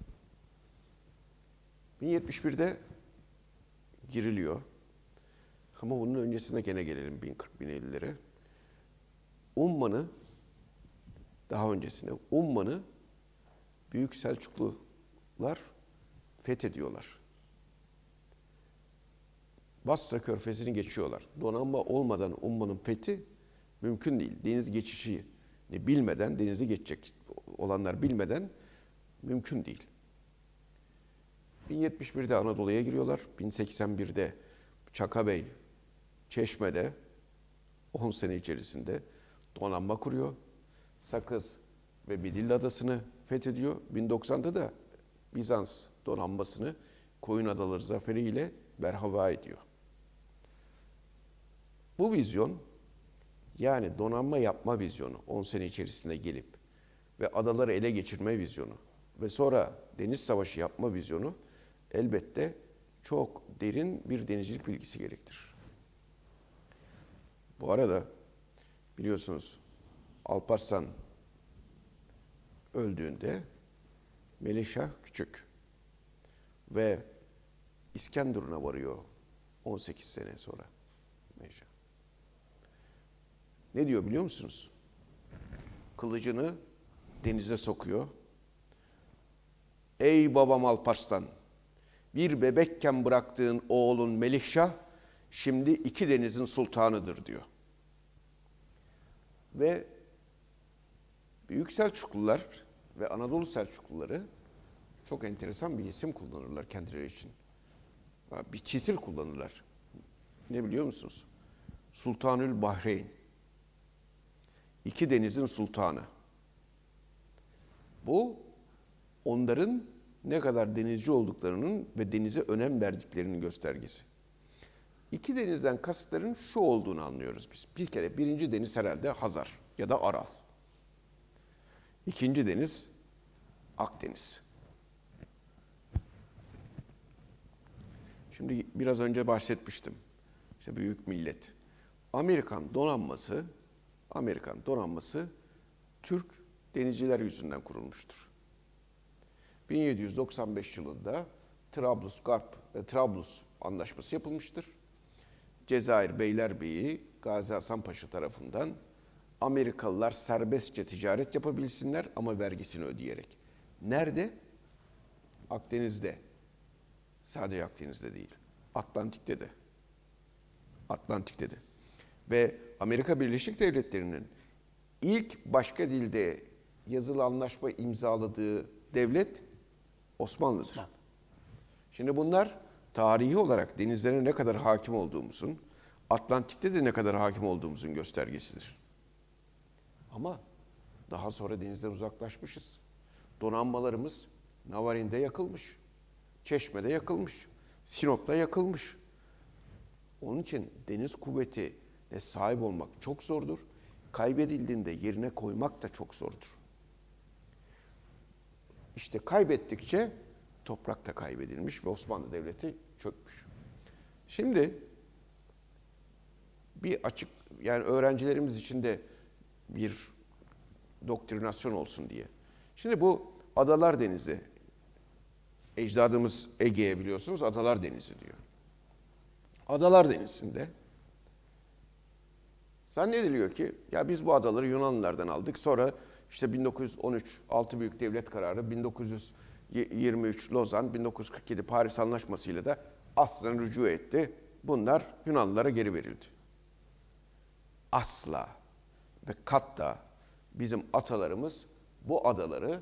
Speaker 5: bin yetmiş birde giriliyor. Ama bunun öncesine gene gelelim bin kırk bin ellilere. Umman'ı daha öncesinde Umman'ı Büyük Selçuklular fethediyorlar. Basra Körfezi'ni geçiyorlar. Donanma olmadan Umman'ın fethi mümkün değil. Deniz geçişini bilmeden, denizi geçecek olanlar bilmeden mümkün değil. bin yetmiş birde Anadolu'ya giriyorlar. bin seksen birde Çakabey, Çeşme'de on sene içerisinde donanma kuruyor. Sakız ve Midilli Adası'nı fethediyor. bin doksanda da Bizans donanmasını Koyun Adaları zaferiyle berhava ediyor. Bu vizyon, yani donanma yapma vizyonu, on sene içerisinde gelip ve adaları ele geçirme vizyonu ve sonra deniz savaşı yapma vizyonu elbette çok derin bir denizcilik bilgisi gerektirir. Bu arada biliyorsunuz Alparslan öldüğünde Melikşah Küçük ve İskenderun'a varıyor on sekiz sene sonra Melikşah. Ne diyor biliyor musunuz? Kılıcını denize sokuyor. Ey babam Alparslan, bir bebekken bıraktığın oğlun Melikşah şimdi iki denizin sultanıdır diyor. Ve Büyük Selçuklular ve Anadolu Selçukluları çok enteresan bir isim kullanırlar kendileri için. Bir titil kullanırlar. Ne biliyor musunuz? Sultanül Bahreyn. İki denizin sultanı. Bu onların ne kadar denizci olduklarının ve denize önem verdiklerinin göstergesi. İki denizden kasıtların şu olduğunu anlıyoruz biz. Bir kere birinci deniz herhalde Hazar ya da Aral. İkinci deniz Akdeniz. Şimdi biraz önce bahsetmiştim. İşte büyük millet. Amerikan donanması, Amerikan donanması Türk denizciler yüzünden kurulmuştur. bin yedi yüz doksan beş yılında Trablus-Garp e, Trablus Anlaşması yapılmıştır. Cezayir Beylerbeyi Gazi Hasan Paşa tarafından Amerikalılar serbestçe ticaret yapabilsinler ama vergisini ödeyerek. Nerede? Akdeniz'de. Sadece Akdeniz'de değil. Atlantik'te de. Atlantik'te de. Ve Amerika Birleşik Devletleri'nin ilk başka dilde yazılı anlaşma imzaladığı devlet Osmanlı'dır. Osmanlı. Şimdi bunlar tarihi olarak denizlere ne kadar hakim olduğumuzun, Atlantik'te de ne kadar hakim olduğumuzun göstergesidir. Ama daha sonra denizden uzaklaşmışız. Donanmalarımız Navarin'de yakılmış, Çeşme'de yakılmış, Sinop'ta yakılmış. Onun için deniz kuvvetine sahip olmak çok zordur. Kaybedildiğinde yerine koymak da çok zordur. İşte kaybettikçe toprak da kaybedilmiş ve Osmanlı Devleti çökmüş. Şimdi bir açık, yani öğrencilerimiz için de bir doktrinasyon olsun diye. Şimdi bu Adalar Denizi, ecdadımız Ege'ye biliyorsunuz Adalar Denizi diyor. Adalar Denizi'nde zannediliyor ki ya biz bu adaları Yunanlılardan aldık. Sonra işte bin dokuz yüz on üç altı büyük devlet kararı, bin dokuz yüz yirmi üç Lozan, bin dokuz yüz kırk yedi Paris Anlaşması'yla da aslında rücu etti. Bunlar Yunanlılara geri verildi. Asla ve katta bizim atalarımız bu adaları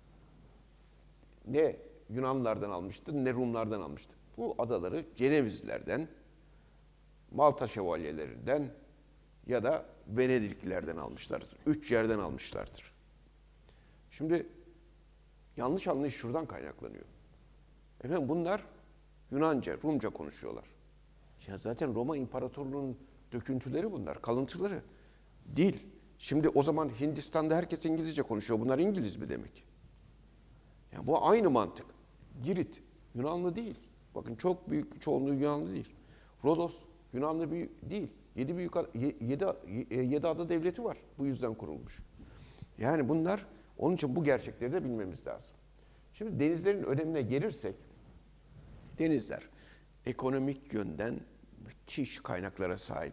Speaker 5: ne Yunanlılardan almıştı ne Rumlardan almıştı. Bu adaları Cenevizlilerden, Malta şövalyelerinden ya da Venediklilerden almışlardır. Üç yerden almışlardır. Şimdi yanlış anlayış şuradan kaynaklanıyor. Efendim bunlar Yunanca, Rumca konuşuyorlar. Ya zaten Roma İmparatorluğu'nun döküntüleri bunlar, kalıntıları. Dil. Şimdi o zaman Hindistan'da herkes İngilizce konuşuyor. Bunlar İngiliz mi demek? Yani bu aynı mantık. Girit Yunanlı değil. Bakın çok büyük çoğunluğu Yunanlı değil. Rodos Yunanlı bir değil. Yedi büyük yedi, yedi ada devleti var. Bu yüzden kurulmuş. Yani bunlar, onun için bu gerçekleri de bilmemiz lazım. Şimdi denizlerin önemine gelirsek, denizler ekonomik yönden müthiş kaynaklara sahip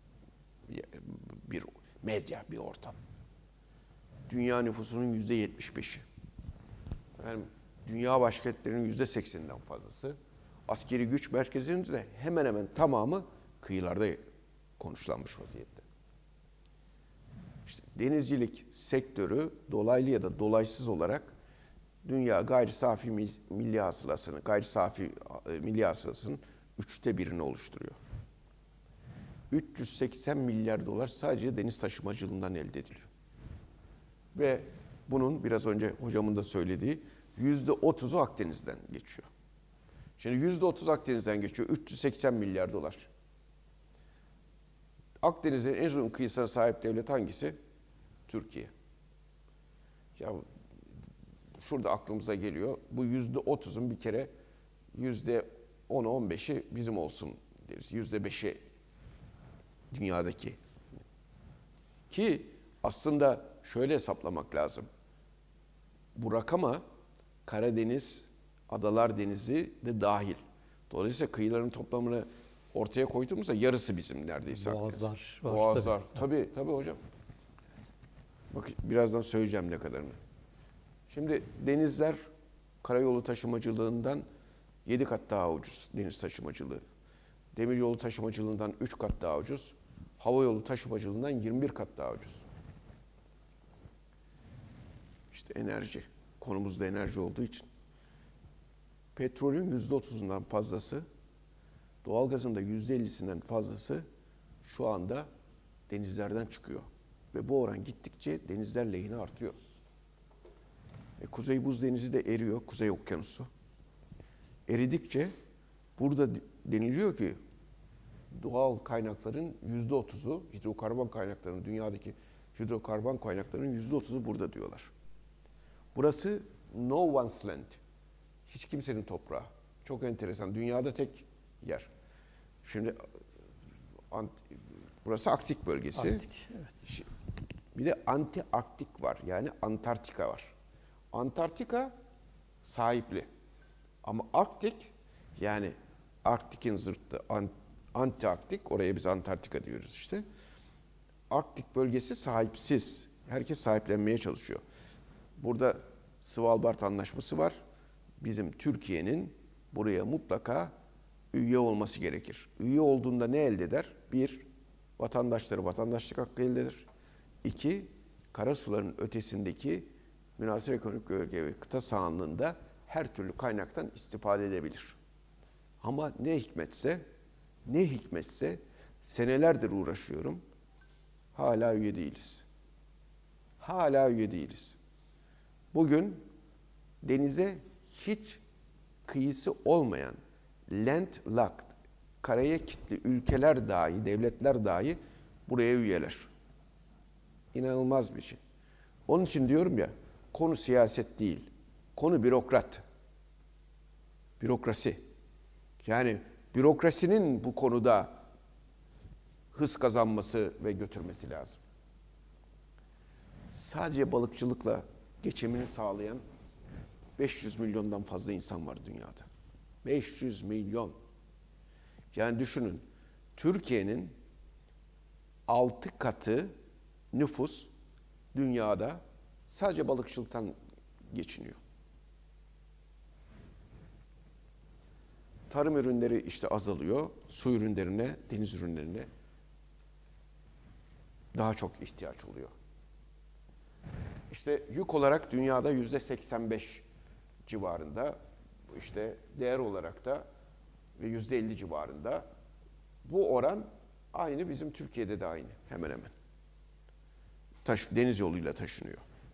Speaker 5: bir medya, bir ortam. Dünya nüfusunun yüzde yetmiş beşi. Yani dünya başkentlerinin yüzde sekseninden fazlası. Askeri güç merkezinin de hemen hemen tamamı kıyılarda konuşlanmış vaziyette. İşte denizcilik sektörü dolaylı ya da dolaysız olarak dünya gayri safi milli hasılasını, gayri safi milli hasılasının üçte birini oluşturuyor. üç yüz seksen milyar dolar sadece deniz taşımacılığından elde ediliyor. Ve bunun biraz önce hocamın da söylediği yüzde otuzu Akdeniz'den geçiyor. Şimdi yüzde otuz Akdeniz'den geçiyor. üç yüz seksen milyar dolar. Akdeniz'in en uzun kıyısına sahip devlet hangisi? Türkiye. Ya şurada aklımıza geliyor. Bu yüzde otuzun bir kere yüzde onu on beşi bizim olsun deriz. Yüzde beşi dünyadaki. Ki aslında şöyle hesaplamak lazım. Bu rakama Karadeniz, Adalar Denizi de dahil. Dolayısıyla kıyıların toplamını ortaya koyduğumuzda yarısı bizim neredeyse.
Speaker 4: Boğazlar var.
Speaker 5: Boğazlar.
Speaker 4: Tabii.
Speaker 5: tabii, tabii hocam. Bak birazdan söyleyeceğim ne kadarını. Şimdi denizler karayolu taşımacılığından yedi kat daha ucuz deniz taşımacılığı. Demiryolu taşımacılığından üç kat daha ucuz. Havayolu taşımacılığından yirmi bir kat daha ucuz. İşte enerji. Konumuzda enerji olduğu için. Petrolün yüzde otuzundan fazlası, doğalgazın da yüzde ellisinden fazlası şu anda denizlerden çıkıyor. Ve bu oran gittikçe denizler lehine artıyor. E, Kuzey Buz Denizi de eriyor, Kuzey Okyanusu. Eridikçe burada deniliyor ki doğal kaynakların yüzde otuzu, hidrokarbon kaynaklarının, dünyadaki hidrokarbon kaynaklarının yüzde otuzu burada diyorlar. Burası no one's land. Hiç kimsenin toprağı. Çok enteresan. Dünyada tek yer. Şimdi burası Arktik bölgesi.
Speaker 4: Arktik, evet.
Speaker 5: Bir de anti-Arktik var. Yani Antarktika var. Antarktika sahipli. Ama Arktik, yani Arktik'in zıttı anti-Arktik, oraya biz Antarktika diyoruz işte. Arktik bölgesi sahipsiz. Herkes sahiplenmeye çalışıyor. Burada Svalbard Anlaşması var. Bizim Türkiye'nin buraya mutlaka üye olması gerekir. Üye olduğunda ne elde eder? Bir, vatandaşları vatandaşlık hakkı elde eder. İki, karasuların ötesindeki münhasır ekonomik bölge ve kıta sahanlığında her türlü kaynaktan istifade edebilir. Ama ne hikmetse, ne hikmetse senelerdir uğraşıyorum. Hala üye değiliz. Hala üye değiliz. Bugün denize hiç kıyısı olmayan landlocked, karaya kilitli ülkeler dahi, devletler dahi buraya üyeler. İnanılmaz bir şey. Onun için diyorum ya, konu siyaset değil, konu bürokrat. Bürokrasi. Yani bürokrasinin bu konuda hız kazanması ve götürmesi lazım. Sadece balıkçılıkla geçimini sağlayan beş yüz milyondan fazla insan var dünyada. beş yüz milyon. Yani düşünün, Türkiye'nin altı katı nüfus dünyada sadece balıkçılıktan geçiniyor. tarım ürünleri işte azalıyor. Su ürünlerine, deniz ürünlerine daha çok ihtiyaç oluyor. İşte yük olarak dünyada yüzde seksen beş civarında, işte değer olarak da ve yüzde elli civarında. Bu oran aynı bizim Türkiye'de de aynı, hemen hemen. Taş, deniz yoluyla taşınıyor.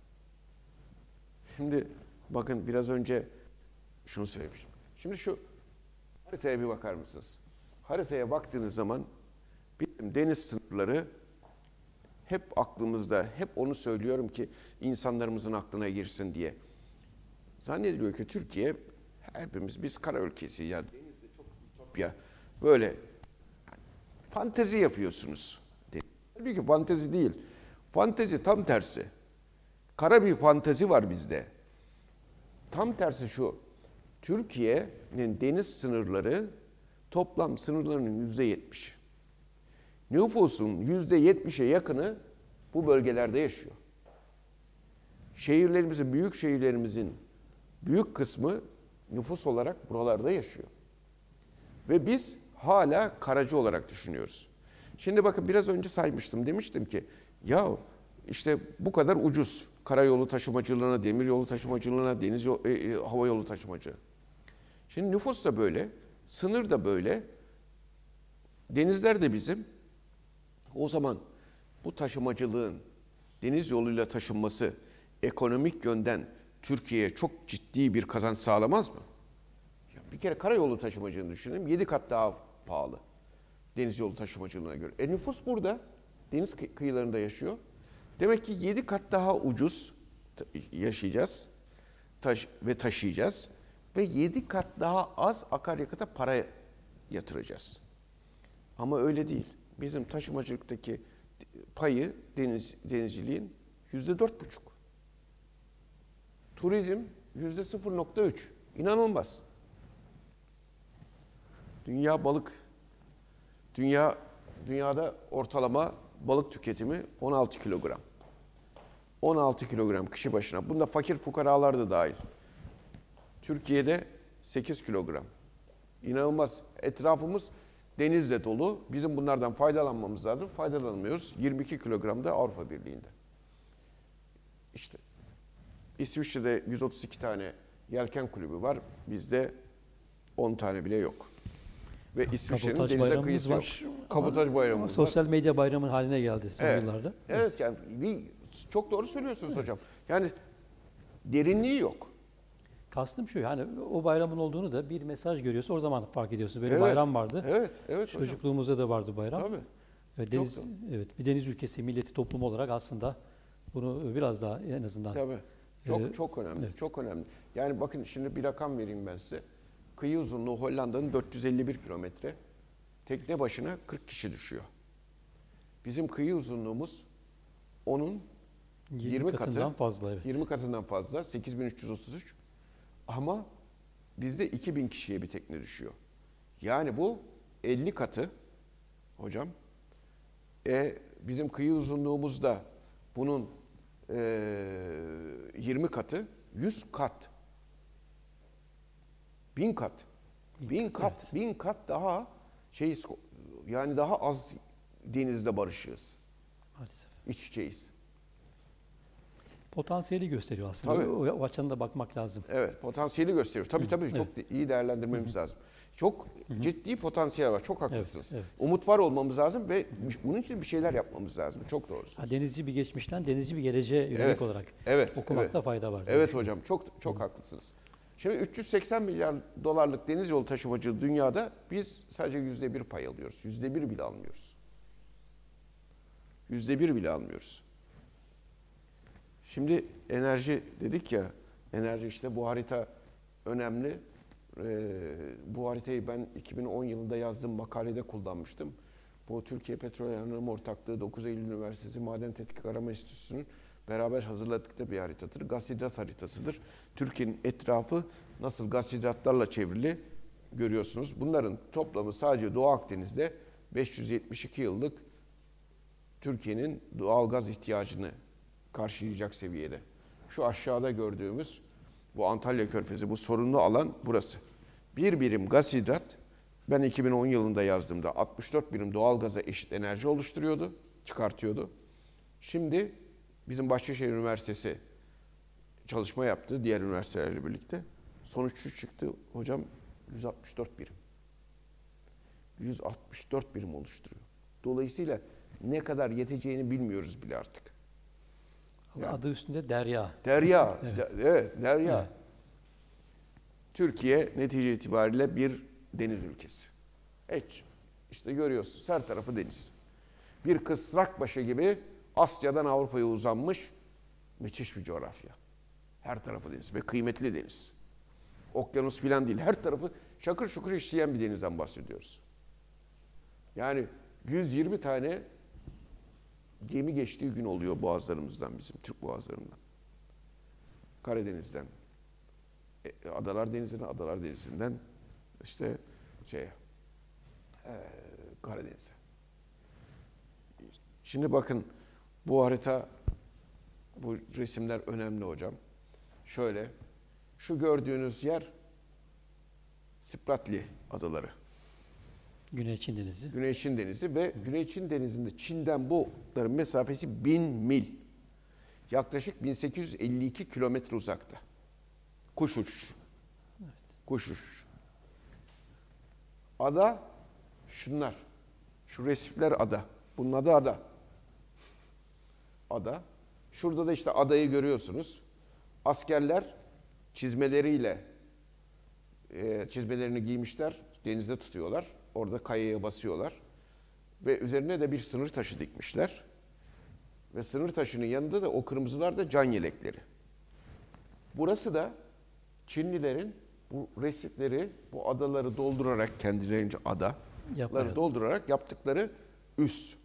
Speaker 5: Şimdi bakın biraz önce şunu söylemiştim. Şimdi şu haritaya bir bakar mısınız? Haritaya baktığınız zaman bizim deniz sınırları hep aklımızda, hep onu söylüyorum ki insanlarımızın aklına girsin diye. Zannediliyor ki Türkiye, hepimiz biz kara ülkesi ya, denizde çok ütopya, böyle yani, fantezi yapıyorsunuz. Halbuki fantezi değil. Fantezi tam tersi. Kara bir fantezi var bizde. Tam tersi şu, Türkiye'nin deniz sınırları toplam sınırlarının yüzde yetmiş. Nüfusun yüzde yetmişe yakını bu bölgelerde yaşıyor. Şehirlerimizin, büyük şehirlerimizin büyük kısmı nüfus olarak buralarda yaşıyor. Ve biz hala karacı olarak düşünüyoruz. Şimdi bakın biraz önce saymıştım. Demiştim ki ya işte bu kadar ucuz karayolu taşımacılığına, demiryolu taşımacılığına, deniz yolu, e, hava yolu taşımacılığı. Şimdi nüfus da böyle, sınır da böyle, denizler de bizim. O zaman bu taşımacılığın deniz yoluyla taşınması ekonomik yönden Türkiye'ye çok ciddi bir kazanç sağlamaz mı? Ya bir kere karayolu taşımacılığını düşünelim, yedi kat daha pahalı deniz yolu taşımacılığına göre. E nüfus burada, deniz kıyılarında yaşıyor. Demek ki yedi kat daha ucuz yaşayacağız taş ve taşıyacağız ve yedi kat daha az akaryakıta para yatıracağız. Ama öyle değil. Bizim taşımacılıktaki payı deniz denizciliğin yüzde dört buçuk. Turizm yüzde sıfır nokta üç. İnanılmaz. Dünya balık, dünya dünyada ortalama balık tüketimi on altı kilogram. on altı kilogram kişi başına. Bunda fakir fukaralar da dahil. Türkiye'de sekiz kilogram. İnanılmaz. Etrafımız denizle dolu. Bizim bunlardan faydalanmamız lazım. Faydalanmıyoruz. yirmi iki kilogram da Avrupa Birliği'nde. İşte İsviçre'de yüz otuz iki tane yelken kulübü var. Bizde on tane bile yok. Ve İsviçre'nin
Speaker 4: Kabotaj
Speaker 5: denize
Speaker 4: bayramımız
Speaker 5: kıyısı
Speaker 4: var.
Speaker 5: yok. Kabotaj bayramımız var.
Speaker 4: Sosyal medya bayramının haline geldi son
Speaker 5: Evet.
Speaker 4: yıllarda.
Speaker 5: Evet yani bir, çok doğru söylüyorsunuz evet. hocam. Yani derinliği yok.
Speaker 4: Kastım şu, yani o bayramın olduğunu da bir mesaj görüyorsa o zaman fark ediyorsunuz. Böyle
Speaker 5: Evet.
Speaker 4: bayram vardı.
Speaker 5: Evet, evet hocam.
Speaker 4: Çocukluğumuzda da vardı bayram.
Speaker 5: Tabii.
Speaker 4: Evet, deniz, evet, bir deniz ülkesi, milleti, toplum olarak aslında bunu biraz daha en azından.
Speaker 5: Tabii. Çok
Speaker 4: Ee,
Speaker 5: çok önemli.
Speaker 4: evet.
Speaker 5: Çok önemli. Yani bakın şimdi bir rakam vereyim ben size. Kıyı uzunluğu Hollanda'nın dört yüz elli bir kilometre. Tekne başına kırk kişi düşüyor. Bizim kıyı uzunluğumuz onun
Speaker 4: yirmi,
Speaker 5: yirmi
Speaker 4: katından
Speaker 5: katı,
Speaker 4: fazla. Evet.
Speaker 5: yirmi katından fazla. sekiz bin üç yüz otuz üç. Ama bizde iki bin kişiye bir tekne düşüyor. Yani bu elli katı hocam. E, bizim kıyı uzunluğumuzda bunun e, yirmi katı, yüz kat. Bin kat. Bin kat,
Speaker 4: evet.
Speaker 5: bin kat daha şey, yani daha az denizde barışığız.
Speaker 4: Maalesef.
Speaker 5: İç içeyiz.
Speaker 4: Potansiyeli gösteriyor aslında.
Speaker 5: Tabii.
Speaker 4: O, o açıdan da bakmak lazım.
Speaker 5: Evet, potansiyeli gösteriyor. Tabii tabii
Speaker 4: Evet.
Speaker 5: çok iyi değerlendirmemiz lazım. Çok ciddi potansiyel var. Çok haklısınız.
Speaker 4: Evet, evet.
Speaker 5: Umut var olmamız lazım ve bunun için bir şeyler yapmamız lazım. Çok doğrusunuz.
Speaker 4: Ha, denizci bir geçmişten denizci bir geleceğe yönelik
Speaker 5: Evet,
Speaker 4: olarak
Speaker 5: evet,
Speaker 4: okumakta
Speaker 5: evet.
Speaker 4: fayda var.
Speaker 5: Evet hocam, çok çok haklısınız. Şimdi üç yüz seksen milyar dolarlık deniz yolu taşımacılığı dünyada biz sadece yüzde bir pay alıyoruz. Yüzde bir bile almıyoruz. Yüzde bir bile almıyoruz. Şimdi enerji dedik ya, enerji işte bu harita önemli. Ee, bu haritayı ben iki bin on yılında yazdığım makalede kullanmıştım. Bu Türkiye Petrol Yatırım Ortaklığı dokuz Eylül Üniversitesi Maden Tetkik Arama Enstitüsü'nün beraber hazırladıkları bir haritadır. Gaz hidrat haritasıdır. Türkiye'nin etrafı nasıl gaz hidratlarla çevrili görüyorsunuz. Bunların toplamı sadece Doğu Akdeniz'de beş yüz yetmiş iki yıllık Türkiye'nin doğal gaz ihtiyacını karşılayacak seviyede. Şu aşağıda gördüğümüz bu Antalya Körfezi, bu sorunlu alan burası. Bir birim gaz hidrat, ben iki bin on yılında yazdığımda altmış dört birim doğalgaza eşit enerji oluşturuyordu, çıkartıyordu. Şimdi bizim Bahçeşehir Üniversitesi çalışma yaptı diğer üniversitelerle birlikte. Sonuç şu çıktı hocam, yüz altmış dört birim. yüz altmış dört birim oluşturuyor. Dolayısıyla ne kadar yeteceğini bilmiyoruz bile artık.
Speaker 4: Yani, adı üstünde derya.
Speaker 5: Derya,
Speaker 4: evet.
Speaker 5: De, evet derya.
Speaker 4: Evet.
Speaker 5: Türkiye netice itibariyle bir deniz ülkesi. Hiç, işte görüyorsunuz her tarafı deniz. Bir kısrakbaşı gibi Asya'dan Avrupa'ya uzanmış müthiş bir coğrafya. Her tarafı deniz ve kıymetli deniz. Okyanus filan değil, her tarafı şakır şukur işleyen bir denizden bahsediyoruz. Yani yüz yirmi tane gemi geçtiği gün oluyor boğazlarımızdan, bizim Türk boğazlarından. Karadeniz'den, Adalar Denizi'ne, Adalar Denizi'nden işte şeye, e, Karadeniz'e. Şimdi bakın bu harita, bu resimler önemli hocam. Şöyle, şu gördüğünüz yer Spratly adaları.
Speaker 4: Güney Çin Denizi.
Speaker 5: Güney Çin Denizi ve Güney Çin Denizi'nde Çin'den bunların mesafesi bin mil. Yaklaşık bin sekiz yüz elli iki kilometre uzakta. Kuş uçuşu. Evet. Kuş uçuşu. Ada şunlar. Şu resifler ada. Bunun adı ada. Ada. Şurada da işte adayı görüyorsunuz. Askerler çizmeleriyle e, çizmelerini giymişler. Denizde tutuyorlar. Orada kayaya basıyorlar. Ve üzerine de bir sınır taşı dikmişler. Ve sınır taşının yanında da o kırmızılar da can yelekleri. Burası da Çinlilerin bu resifleri, bu adaları doldurarak, kendilerince adaları
Speaker 4: Yapmayalım.
Speaker 5: doldurarak yaptıkları üs.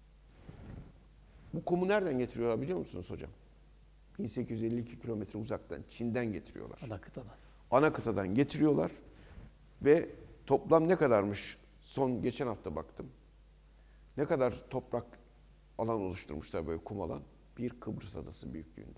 Speaker 5: Bu kumu nereden getiriyorlar biliyor musunuz hocam? bin sekiz yüz elli iki kilometre uzaktan, Çin'den getiriyorlar.
Speaker 4: Ana kıtadan.
Speaker 5: Ana kıtadan getiriyorlar ve toplam ne kadarmış? Son geçen hafta baktım. Ne kadar toprak alan oluşturmuşlar böyle kum alan? Bir Kıbrıs adası büyüklüğünde.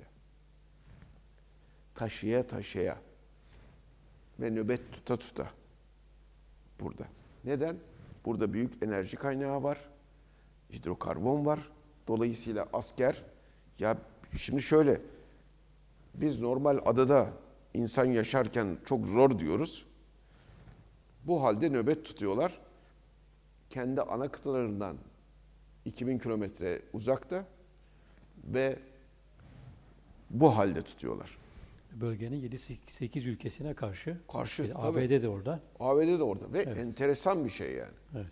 Speaker 5: Taşıya taşıya ve nöbet tuta tuta burada. Neden? Burada büyük enerji kaynağı var. Hidrokarbon var. Dolayısıyla asker, ya şimdi şöyle, biz normal adada insan yaşarken çok zor diyoruz. Bu halde nöbet tutuyorlar. Kendi ana kıtalarından iki bin kilometre uzakta ve bu halde tutuyorlar.
Speaker 4: Bölgenin yedi sekiz ülkesine karşı.
Speaker 5: Karşı,
Speaker 4: işte
Speaker 5: tabii.
Speaker 4: A B D de orada.
Speaker 5: A B D de orada ve
Speaker 4: Evet.
Speaker 5: enteresan bir şey yani.
Speaker 4: Evet.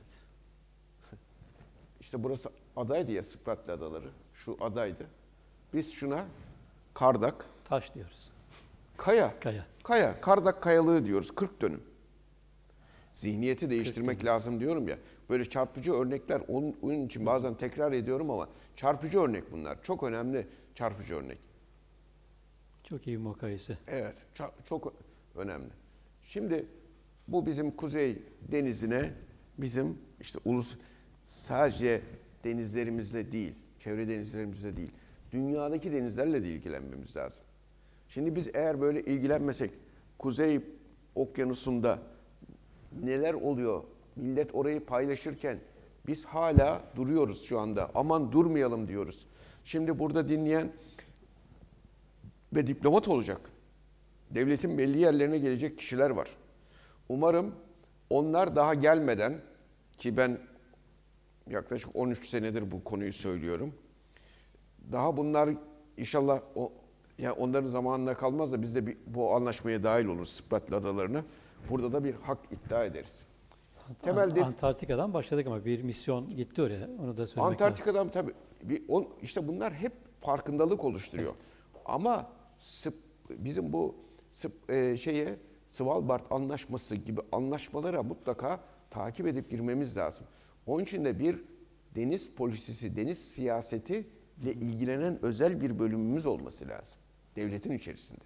Speaker 5: İşte burası adaydı ya, Spratly adaları. Şu adaydı. Biz şuna Kardak,
Speaker 4: Taş diyoruz.
Speaker 5: kaya,
Speaker 4: Kaya.
Speaker 5: kaya, Kardak kayalığı diyoruz, kırk dönüm. Zihniyeti değiştirmek lazım diyorum ya. Böyle çarpıcı örnekler, onun, onun için bazen tekrar ediyorum ama çarpıcı örnek bunlar. Çok önemli çarpıcı örnek.
Speaker 4: Çok iyi bir mukayese.
Speaker 5: Evet, çok, çok önemli. Şimdi bu bizim Kuzey Denizi'ne, bizim işte ulus, sadece denizlerimizle değil, çevre denizlerimizle değil, dünyadaki denizlerle de ilgilenmemiz lazım. Şimdi biz eğer böyle ilgilenmesek, Kuzey Okyanusu'nda neler oluyor? Millet orayı paylaşırken biz hala duruyoruz şu anda. Aman durmayalım diyoruz. Şimdi burada dinleyen ve diplomat olacak, devletin belli yerlerine gelecek kişiler var. Umarım onlar daha gelmeden, ki ben yaklaşık on üç senedir bu konuyu söylüyorum. Daha bunlar inşallah o, ya onların zamanına kalmaz da biz de bir, bu anlaşmaya dahil oluruz, Spratly adalarına. Burada da bir hak iddia ederiz.
Speaker 4: Temelde Antarktika'dan başladık ama bir misyon gitti oraya. Onu da söylemek
Speaker 5: Antarktika'dan
Speaker 4: lazım.
Speaker 5: tabii bir, on, işte bunlar hep farkındalık oluşturuyor. Evet. Ama sıp, bizim bu sıp, e, şeye Svalbard Anlaşması gibi anlaşmalara mutlaka takip edip girmemiz lazım. Onun için de bir deniz polisisi, deniz siyaseti ile ilgilenen özel bir bölümümüz olması lazım devletin içerisinde.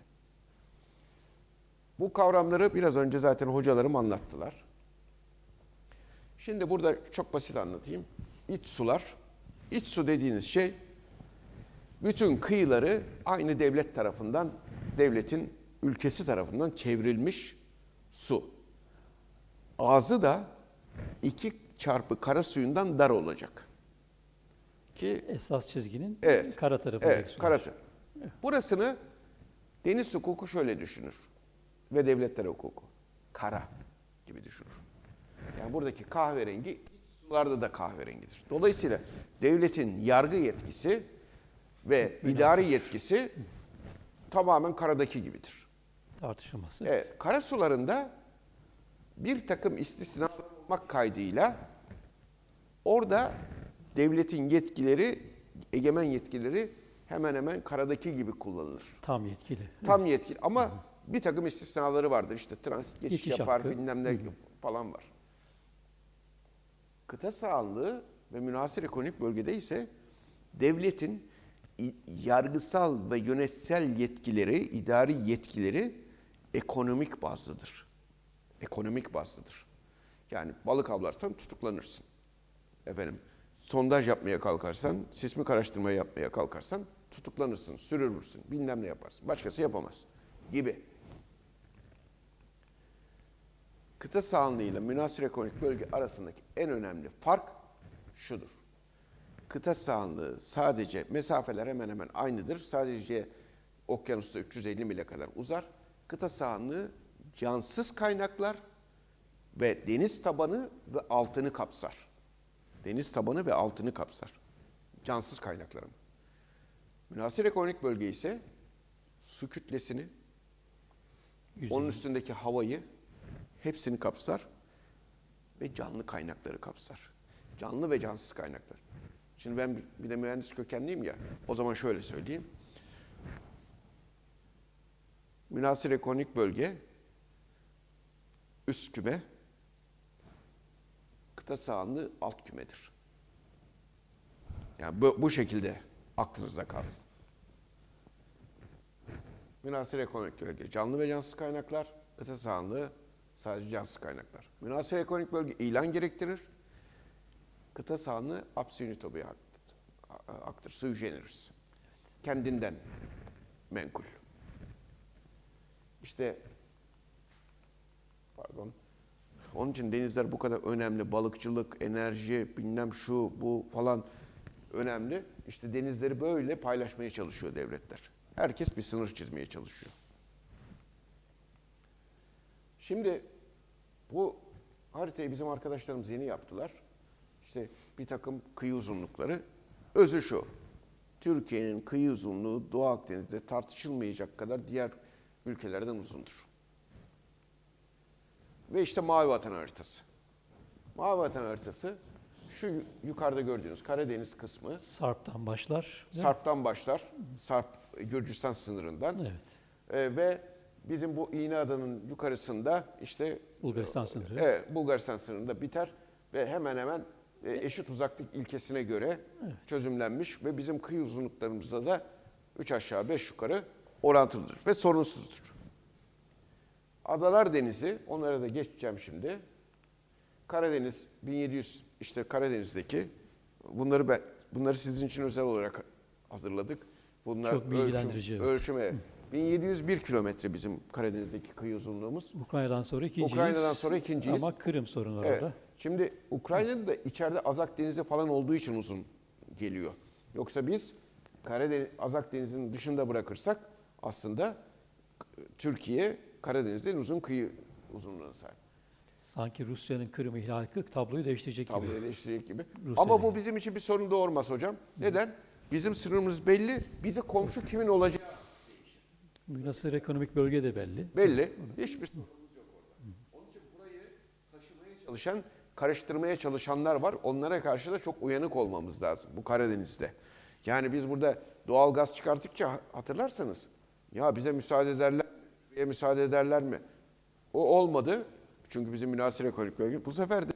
Speaker 5: Bu kavramları biraz önce zaten hocalarım anlattılar. Şimdi burada çok basit anlatayım. İç sular, iç su dediğiniz şey bütün kıyıları aynı devlet tarafından, devletin ülkesi tarafından çevrilmiş su. ağzı da iki çarpı kara suyundan dar olacak. Ki
Speaker 4: Esas çizginin
Speaker 5: evet,
Speaker 4: kara tarafındaki
Speaker 5: evet,
Speaker 4: sular.
Speaker 5: kara tarafı. Burasını deniz hukuku şöyle düşünür ve devletler hukuku. Kara gibi düşünür. Yani buradaki kahverengi iç sularda da kahverengidir. Dolayısıyla devletin yargı yetkisi ve idari yetkisi tamamen karadaki gibidir.
Speaker 4: Tartışılmaz.
Speaker 5: Evet, kara sularında bir takım istisnalar olmak kaydıyla orada devletin yetkileri, egemen yetkileri hemen hemen karadaki gibi kullanılır.
Speaker 4: Tam yetkili.
Speaker 5: Tam yetkili ama bir takım istisnaları vardır. İşte transit geçiş
Speaker 4: Geçiş
Speaker 5: yapar,
Speaker 4: hakkı.
Speaker 5: bilmem ne falan var. Kıta sahanlığı ve münhasır ekonomik bölgede ise devletin yargısal ve yönetsel yetkileri, idari yetkileri ekonomik bazlıdır. Ekonomik bazlıdır. Yani balık avlarsan tutuklanırsın. Efendim, sondaj yapmaya kalkarsan, sismik araştırma yapmaya kalkarsan tutuklanırsın, sürülürsün, bilmem ne yaparsın. Başkası yapamaz gibi. Kıta sahanlığı ile münhasır ekonomik bölge arasındaki en önemli fark şudur. Kıta sahanlığı sadece, mesafeler hemen hemen aynıdır. Sadece okyanusta üç yüz elli mile kadar uzar. Kıta sahanlığı cansız kaynaklar ve deniz tabanı ve altını kapsar. Deniz tabanı ve altını kapsar. Cansız kaynakların. Münhasır ekonomik bölge ise su kütlesini,
Speaker 4: Yüzeyini.
Speaker 5: onun üstündeki havayı hepsini kapsar ve canlı kaynakları kapsar. Canlı ve cansız kaynaklar. Şimdi ben bir de mühendis kökenliyim ya, o zaman şöyle söyleyeyim. Münhasır ekonomik bölge üst küme, kıta sahanlığı alt kümedir. Yani bu, bu şekilde aklınızda kalsın. Münhasır ekonomik bölge canlı ve cansız kaynaklar, kıta sahanlığı sadece cansız kaynaklar. Münhasır ekonomik bölge ilan gerektirir. Kıta sahanlığı absoluto bir haktır, sui generis. Kendinden menkul. İşte, pardon, onun için denizler bu kadar önemli. Balıkçılık, enerji, bilmem şu, bu falan önemli. İşte denizleri böyle paylaşmaya çalışıyor devletler. Herkes bir sınır çizmeye çalışıyor. Şimdi bu haritayı bizim arkadaşlarımız yeni yaptılar. İşte bir takım kıyı uzunlukları. Özü şu, Türkiye'nin kıyı uzunluğu Doğu Akdeniz'de tartışılmayacak kadar diğer ülkelerden uzundur. Ve işte Mavi Vatan haritası. Mavi Vatan haritası şu yukarıda gördüğünüz Karadeniz kısmı.
Speaker 4: Sarp'tan başlar.
Speaker 5: Sarp'tan başlar. Sarp Gürcistan sınırından.
Speaker 4: Evet.
Speaker 5: Ee, ve bizim bu İğneada'nın yukarısında işte
Speaker 4: Bulgaristan sınırı.
Speaker 5: Evet, Bulgaristan sınırında biter ve hemen hemen eşit uzaklık ilkesine göre evet. çözümlenmiş ve bizim kıyı uzunluklarımızda da üç aşağı beş yukarı orantılıdır ve sorunsuzdur. Adalar Denizi, onlara da geçeceğim şimdi. Karadeniz bin yedi yüz, işte Karadeniz'deki bunları ben bunları sizin için özel olarak hazırladık. Bunlar
Speaker 4: çok bilgilendirici.
Speaker 5: Ölçüm, evet. Ölçüme. bin yedi yüz bir kilometre bizim Karadeniz'deki kıyı uzunluğumuz.
Speaker 4: Ukrayna'dan sonra ikinciyiz.
Speaker 5: Ukrayna'dan sonra ikinciyiz.
Speaker 4: Ama Kırım sorunu var
Speaker 5: evet.
Speaker 4: orada.
Speaker 5: Şimdi Ukrayna'da da içeride Azak Denizi falan olduğu için uzun geliyor. Yoksa biz Karadeniz, Azak Denizi'nin dışında bırakırsak aslında Türkiye Karadeniz'de uzun kıyı uzunluğuna sahip.
Speaker 4: Sanki Rusya'nın Kırım ihlali tabloyu değiştirecek gibi.
Speaker 5: Tabloyu değiştirecek gibi.
Speaker 4: Rusya
Speaker 5: Ama bu
Speaker 4: yani.
Speaker 5: bizim için bir sorun doğurmaz hocam. Neden? Bizim sınırımız belli. Bize komşu kimin olacağı
Speaker 4: Münhasır ekonomik bölge de belli.
Speaker 5: belli. Hiçbir sorunumuz yok orada. Onun için burayı taşımaya çalışan, karıştırmaya çalışanlar var. Onlara karşı da çok uyanık olmamız lazım bu Karadeniz'de. Yani biz burada doğal gaz çıkarttıkça hatırlarsanız ya bize müsaade ederler mi? Şuraya müsaade ederler mi? O olmadı. Çünkü bizim münhasır ekonomik bölge bu sefer de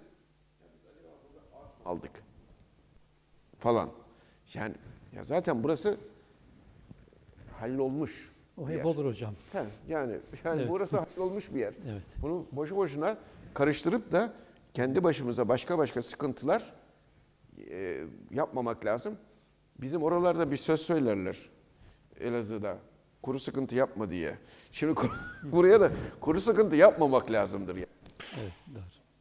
Speaker 5: aldık falan. Yani ya zaten burası hallolmuş.
Speaker 4: O hep olur hocam.
Speaker 5: He, yani yani
Speaker 4: Evet.
Speaker 5: burası hallolmuş bir yer.
Speaker 4: Evet.
Speaker 5: Bunu boşu boşuna karıştırıp da kendi başımıza başka başka sıkıntılar e, yapmamak lazım. Bizim oralarda bir söz söylerler Elazığ'da. Kuru sıkıntı yapma diye. Şimdi buraya da kuru sıkıntı yapmamak lazımdır. Yani.
Speaker 4: Evet, doğru.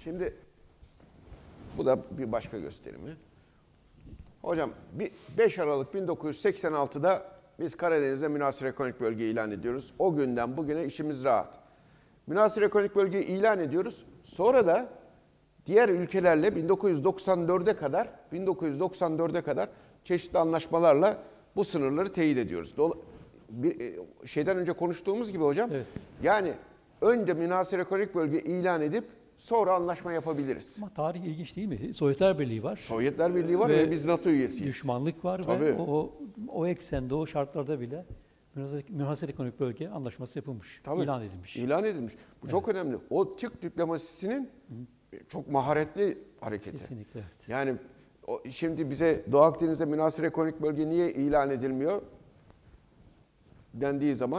Speaker 5: Şimdi bu da bir başka gösterimi. Hocam beş Aralık bin dokuz yüz seksen altıda biz Karadeniz'de münhasır ekonomik bölge ilan ediyoruz. O günden bugüne işimiz rahat. Münhasır ekonomik bölgeyi ilan ediyoruz. Sonra da diğer ülkelerle bin dokuz yüz doksan dörde kadar bin dokuz yüz doksan dörde kadar çeşitli anlaşmalarla bu sınırları teyit ediyoruz. Dol- bir, şeyden önce konuştuğumuz gibi hocam. Evet. Yani önce münhasır ekonomik bölge ilan edip sonra anlaşma yapabiliriz.
Speaker 4: Ama tarih ilginç değil mi? Sovyetler Birliği var.
Speaker 5: Sovyetler Birliği var ve, ve biz NATO üyesiyiz.
Speaker 4: Düşmanlık var. Tabii. Ve o, o eksende, o şartlarda bile münhasır ekonomik bölge anlaşması yapılmış. Tabii. İlan edilmiş.
Speaker 5: İlan edilmiş. Bu evet. çok önemli. O Türk diplomasisinin Hı. çok maharetli hareketi.
Speaker 4: Kesinlikle evet.
Speaker 5: Yani o, şimdi bize Doğu Akdeniz'de münhasır ekonomik bölge niye ilan edilmiyor dendiği zaman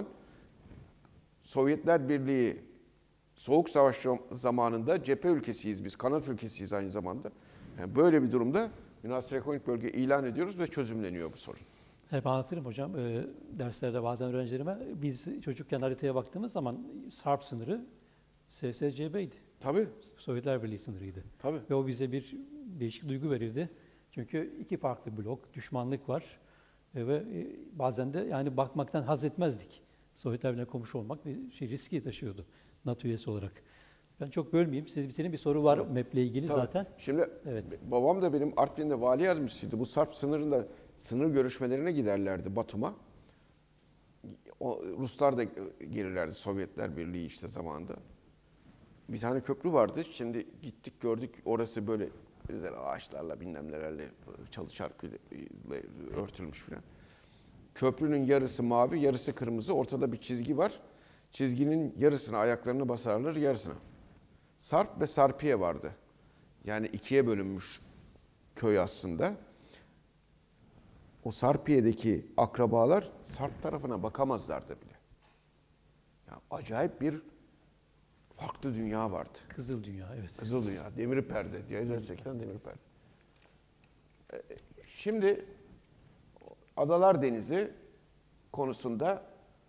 Speaker 5: Sovyetler Birliği Soğuk Savaş zamanında cephe ülkesiyiz biz, kanat ülkesiyiz aynı zamanda. Yani böyle bir durumda münhasır ekonomik bölge ilan ediyoruz ve çözümleniyor bu sorun.
Speaker 4: Hep anlatırım hocam, e, derslerde bazen öğrencilerime, biz çocukken haritaya baktığımız zaman Sarp sınırı S S C B'ydi.
Speaker 5: Tabii.
Speaker 4: Sovyetler Birliği sınırıydı.
Speaker 5: Tabii.
Speaker 4: Ve o bize bir değişik duygu verirdi. Çünkü iki farklı blok, düşmanlık var e, ve e, bazen de yani bakmaktan haz etmezdik. Sovyetler Birliği'ne komşu olmak bir şey riski taşıyordu NATO üyesi olarak. Ben çok bölmeyeyim. Siz bitirin, bir soru var M E P'le ilgili
Speaker 5: Tabii.
Speaker 4: zaten.
Speaker 5: Şimdi evet. Babam da benim Artvin'de vali yardımcısıydı. Bu Sarp sınırında sınır görüşmelerine giderlerdi Batum'a. O, Ruslar da gelirlerdi, Sovyetler Birliği işte zamanında. Bir tane köprü vardı. Şimdi gittik gördük, orası böyle güzel ağaçlarla bilmem nelerle çalı çarpıyla örtülmüş falan. Köprünün yarısı mavi, yarısı kırmızı. Ortada bir çizgi var. Çizginin yarısına ayaklarını basarlar, yarısına. Sarp ve Sarpiye vardı. Yani ikiye bölünmüş köy aslında. O Sarpiye'deki akrabalar Sarp tarafına bakamazlardı bile. Yani acayip bir farklı dünya vardı.
Speaker 4: Kızıl dünya, evet.
Speaker 5: Kızıl dünya, demir perde diye gerçekten demir perde. Şimdi Adalar Denizi konusunda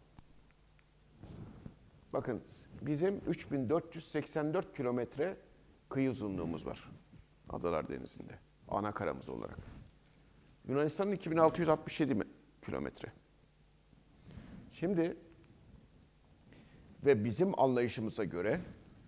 Speaker 5: bakın bizim üç bin dört yüz seksen dört kilometre kıyı uzunluğumuz var Adalar Denizi'nde, ana karamız olarak. Yunanistan'ın iki bin altı yüz altmış yedi kilometre. Şimdi ve bizim anlayışımıza göre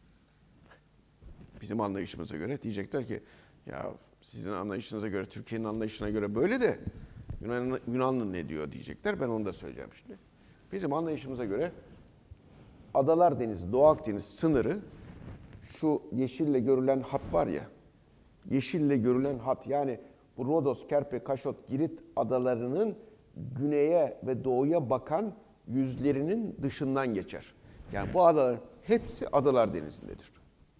Speaker 5: bizim anlayışımıza göre diyecekler ki ya sizin anlayışınıza göre, Türkiye'nin anlayışına göre böyle de Yunan, Yunanlı ne diyor diyecekler. Ben onu da söyleyeceğim şimdi. Bizim anlayışımıza göre Adalar Denizi, Doğu Akdeniz sınırı şu yeşille görülen hat var ya, yeşille görülen hat yani bu Rodos, Kerpe, Kaşot, Girit adalarının güneye ve doğuya bakan yüzlerinin dışından geçer. Yani bu adalar hepsi Adalar Denizi'ndedir.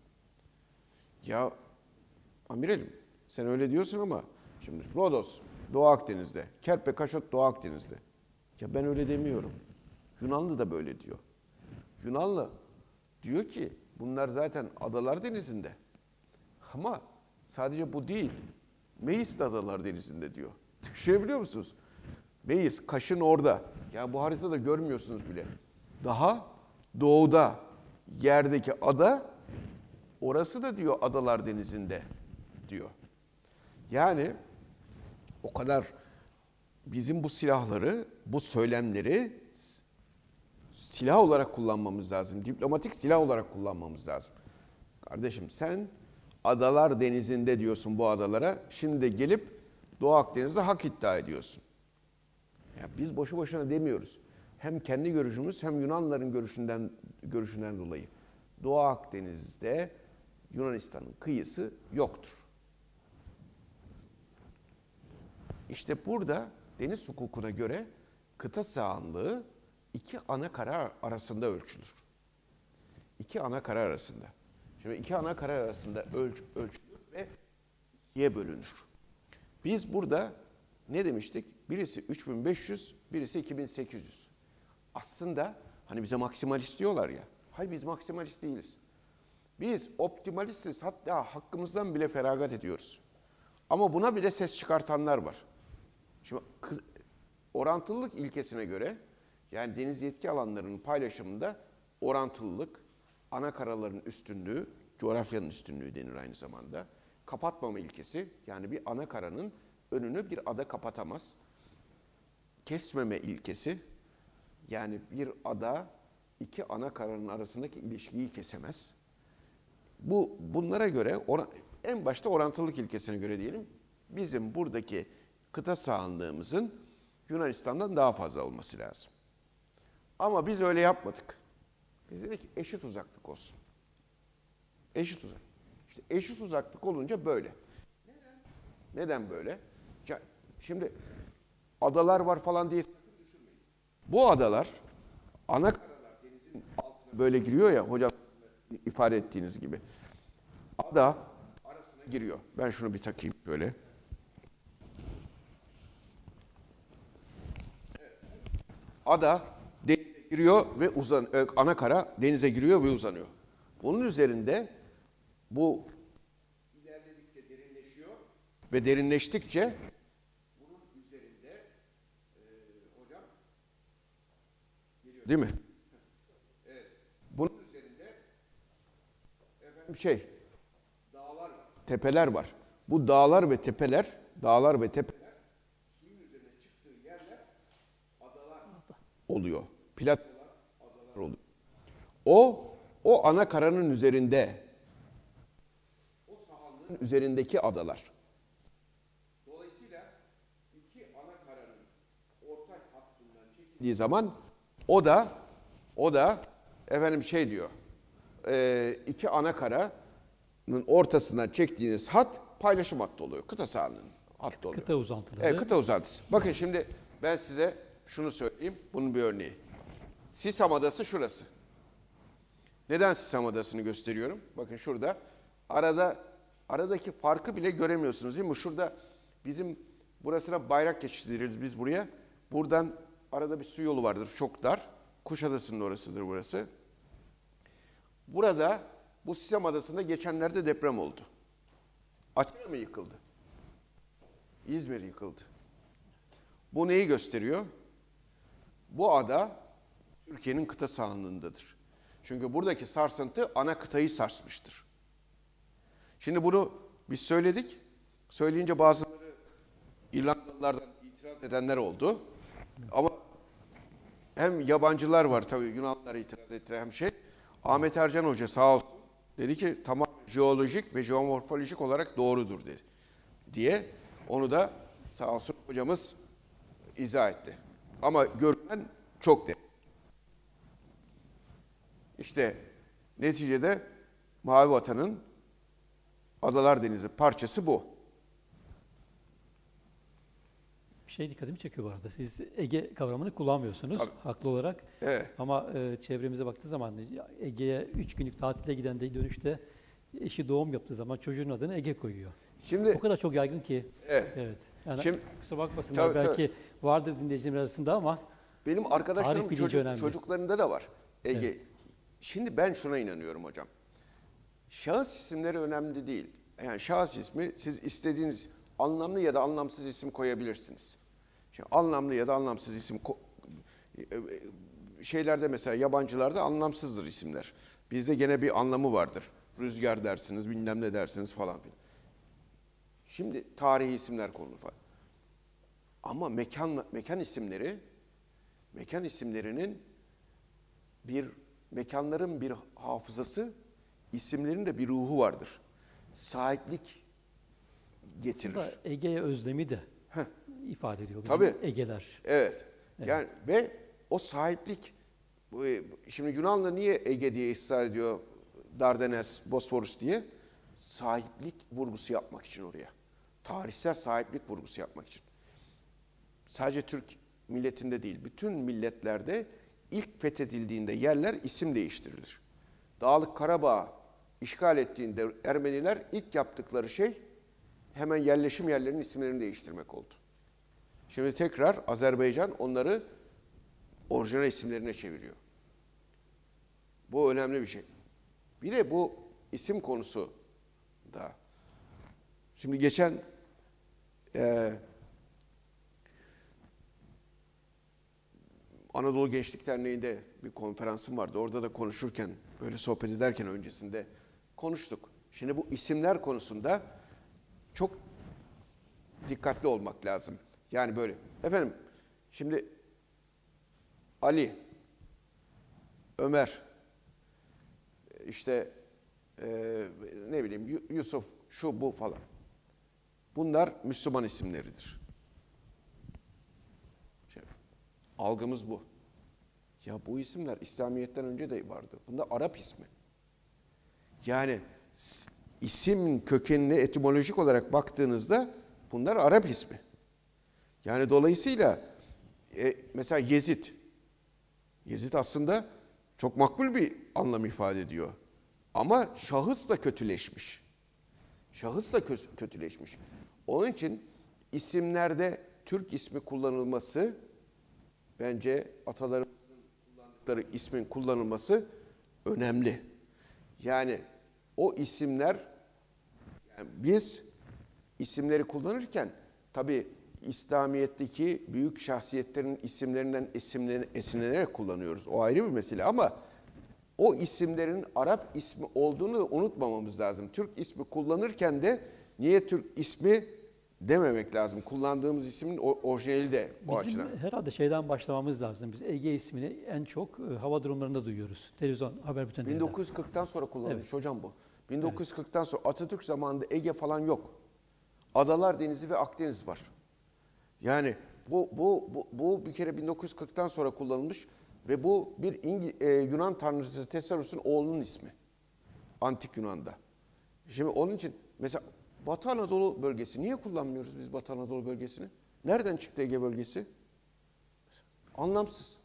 Speaker 5: Ya amirelim sen öyle diyorsun ama şimdi Rodos Doğu Akdeniz'de, Kerpe, Kaşot Doğu Akdeniz'de. Ya ben öyle demiyorum. Yunanlı da böyle diyor. Yunanlı diyor ki bunlar zaten Adalar Denizi'nde. Ama sadece bu değil. Meis de Adalar Denizi'nde diyor. Düşünebiliyor musunuz? Meis, Kaş'ın orada. Ya bu haritada görmüyorsunuz bile. Daha doğuda yerdeki ada, orası da diyor Adalar Denizi'nde diyor. Yani o kadar bizim bu silahları, bu söylemleri silah olarak kullanmamız lazım. Diplomatik silah olarak kullanmamız lazım. Kardeşim sen Adalar Denizi'nde diyorsun bu adalara. Şimdi de gelip Doğu Akdeniz'e hak iddia ediyorsun. Ya biz boşu boşuna demiyoruz. Hem kendi görüşümüz hem Yunanların görüşünden görüşünden dolayı. Doğu Akdeniz'de Yunanistan'ın kıyısı yoktur. İşte burada deniz hukukuna göre kıta sahanlığı iki ana kara arasında ölçülür. İki ana kara arasında. Şimdi iki ana kara arasında ölç, ölçülür ve ikiye bölünür. Biz burada ne demiştik? Birisi üç bin beş yüz, birisi iki bin sekiz yüz. Aslında hani bize maksimalist diyorlar ya. Hayır biz maksimalist değiliz. Biz optimalistiz, hatta hakkımızdan bile feragat ediyoruz. Ama buna bile ses çıkartanlar var. Şimdi orantılılık ilkesine göre yani deniz yetki alanlarının paylaşımında orantılılık, ana karaların üstünlüğü Coğrafyanın üstünlüğü denir aynı zamanda. Kapatmama ilkesi, yani bir ana karanın önünü bir ada kapatamaz. Kesmeme ilkesi, yani bir ada iki ana karanın arasındaki ilişkiyi kesemez. Bu bunlara göre oran, en başta orantılılık ilkesine göre diyelim, bizim buradaki kıta sahanlığımızın Yunanistan'dan daha fazla olması lazım. Ama biz öyle yapmadık. Biz dedik ki eşit uzaklık olsun. Eşit uzaklık. İşte eşit uzaklık olunca böyle. Neden? Neden böyle? Şimdi adalar var falan diye sakın düşünmeyin. Bu adalar ana karalar denizin altına böyle giriyor ya hocam ifade ettiğiniz gibi. Ada arasına giriyor. Ben şunu bir takayım böyle. Ada denize giriyor ve uzan, ana kara denize giriyor ve uzanıyor. Bunun üzerinde bu ilerledikçe derinleşiyor ve derinleştikçe bunun üzerinde e, hocam geliyor değil mi? Evet. Bunun üzerinde efendim şey dağlar, tepeler var. Bu dağlar ve tepeler, dağlar ve tepeler suyun üzerine çıktığı yerler adalar oluyor. Platolar, adalar oluyor. O o ana karanın üzerinde, o sahanlığın üzerindeki adalar. Dolayısıyla iki ana karanın ortak hattından çekildiği zaman o da o da efendim şey diyor. E, iki ana karanın ortasından çektiğiniz hat paylaşım hattı oluyor. Kıta sahanlığının hattı oluyor.
Speaker 4: Kıta uzantıları.
Speaker 5: Evet, kıta uzantısı. Bakın şimdi ben size şunu söyleyeyim. Bunun bir örneği. Sisam Adası şurası. Neden Sisam Adası'nı gösteriyorum? Bakın şurada. Arada aradaki farkı bile göremiyorsunuz değil mi? Şurada bizim burasına bayrak geçişi deriz biz buraya. Buradan arada bir su yolu vardır. Çok dar. Kuşadası'nın orasıdır burası. Burada bu Sisam Adası'nda geçenlerde deprem oldu. Atina mı yıkıldı? İzmir yıkıldı. Bu neyi gösteriyor? Bu ada Türkiye'nin kıta sahanlığındadır. Çünkü buradaki sarsıntı ana kıtayı sarsmıştır. Şimdi bunu biz söyledik. Söyleyince bazıları İrlandalılardan itiraz edenler oldu. Ama hem yabancılar var tabii Yunanlılar itiraz etti hem şey. Ahmet Ercan Hoca sağ olsun dedi ki tamam jeolojik ve jeomorfolojik olarak doğrudur dedi. Diye onu da sağ olsun hocamız izah etti. Ama görünen çok net. İşte neticede Mavi Vatan'ın Adalar Denizi parçası bu.
Speaker 4: Bir şey dikkatimi çekiyor bu arada. Siz Ege kavramını kullanmıyorsunuz
Speaker 5: Tabii.
Speaker 4: haklı olarak.
Speaker 5: Evet.
Speaker 4: Ama e, çevremize baktığı zaman Ege'ye üç günlük tatile giden de dönüşte eşi doğum yaptığı zaman çocuğun adını Ege koyuyor.
Speaker 5: Şimdi
Speaker 4: O kadar çok yaygın ki.
Speaker 5: evet.
Speaker 4: Evet. Yani
Speaker 5: Şimdi-
Speaker 4: kusura bakmasınlar
Speaker 5: Tabii,
Speaker 4: belki vardır dinleyicilerim arasında ama
Speaker 5: benim arkadaşlarım
Speaker 4: bilinci
Speaker 5: çocuk,
Speaker 4: önemli.
Speaker 5: çocuklarında da var. Ege.
Speaker 4: Evet.
Speaker 5: Şimdi ben şuna inanıyorum hocam. Şahıs isimleri önemli değil. Yani şahıs ismi siz istediğiniz anlamlı ya da anlamsız isim koyabilirsiniz. Şimdi anlamlı ya da anlamsız isim ko- şeylerde mesela yabancılarda anlamsızdır isimler. Bizde gene bir anlamı vardır. Rüzgar dersiniz, bilmem ne dersiniz falan filan. Şimdi tarihi isimler konulu falan. Ama mekan mekan isimleri mekan isimlerinin bir mekanların bir hafızası, isimlerin de bir ruhu vardır. Sahiplik getirir.
Speaker 4: aslında Ege'ye özlemi de
Speaker 5: Heh.
Speaker 4: ifade ediyor bizim
Speaker 5: Tabii.
Speaker 4: Ege'ler.
Speaker 5: Evet. Yani ve o sahiplik bu- şimdi Yunanlı niye Ege diye ısrar ediyor? Dardanelles, Bosporus diye sahiplik vurgusu yapmak için oraya. Tarihsel sahiplik vurgusu yapmak için. Sadece Türk milletinde değil, bütün milletlerde ilk fethedildiğinde yerler isim değiştirilir. Dağlık Karabağ işgal ettiğinde Ermeniler ilk yaptıkları şey hemen yerleşim yerlerinin isimlerini değiştirmek oldu. Şimdi tekrar Azerbaycan onları orijinal isimlerine çeviriyor. Bu önemli bir şey. Bir de bu isim konusu da. Şimdi geçen e, Anadolu Gençlik Derneği'nde bir konferansım vardı. Orada da konuşurken, böyle sohbet ederken öncesinde konuştuk. Şimdi bu isimler konusunda çok dikkatli olmak lazım. Yani böyle, efendim, şimdi Ali, Ömer, işte e, ne bileyim Yusuf, şu bu falan. Bunlar Müslüman isimleridir. Şey, algımız bu. Ya bu isimler İslamiyet'ten önce de vardı. Bunlar Arap ismi. Yani isim kökenine etimolojik olarak baktığınızda bunlar Arap ismi. Yani dolayısıyla e, mesela Yezid. Yezid aslında çok makbul bir anlam ifade ediyor. Ama şahıs da kötüleşmiş. Şahıs da kötüleşmiş. Onun için isimlerde Türk ismi kullanılması, bence atalarımızın kullandıkları ismin kullanılması önemli. Yani o isimler, yani biz isimleri kullanırken tabii İslamiyet'teki büyük şahsiyetlerin isimlerinden esinlenerek kullanıyoruz. O ayrı bir mesele ama o isimlerin Arap ismi olduğunu da unutmamamız lazım. Türk ismi kullanırken de niye Türk ismi dememek lazım. Kullandığımız ismin orijinali de o
Speaker 4: Bizim
Speaker 5: açıdan.
Speaker 4: herhalde şeyden başlamamız lazım. Biz Ege ismini en çok e, hava durumlarında duyuyoruz. Televizyon haber bültenlerinde.
Speaker 5: bin dokuz yüz kırktan sonra kullanılmış
Speaker 4: Evet.
Speaker 5: hocam bu. bin dokuz yüz kırktan sonra Atatürk zamanında Ege falan yok. Adalar Denizi ve Akdeniz var. Yani bu bu bu, bu bir kere bin dokuz yüz kırktan sonra kullanılmış ve bu bir İngi, e, Yunan tanrıçısı Tesarus'un oğlunun ismi. Antik Yunan'da. Şimdi onun için mesela Batı Anadolu bölgesi, niye kullanmıyoruz biz Batı Anadolu bölgesini? Nereden çıktı Ege bölgesi? Anlamsız.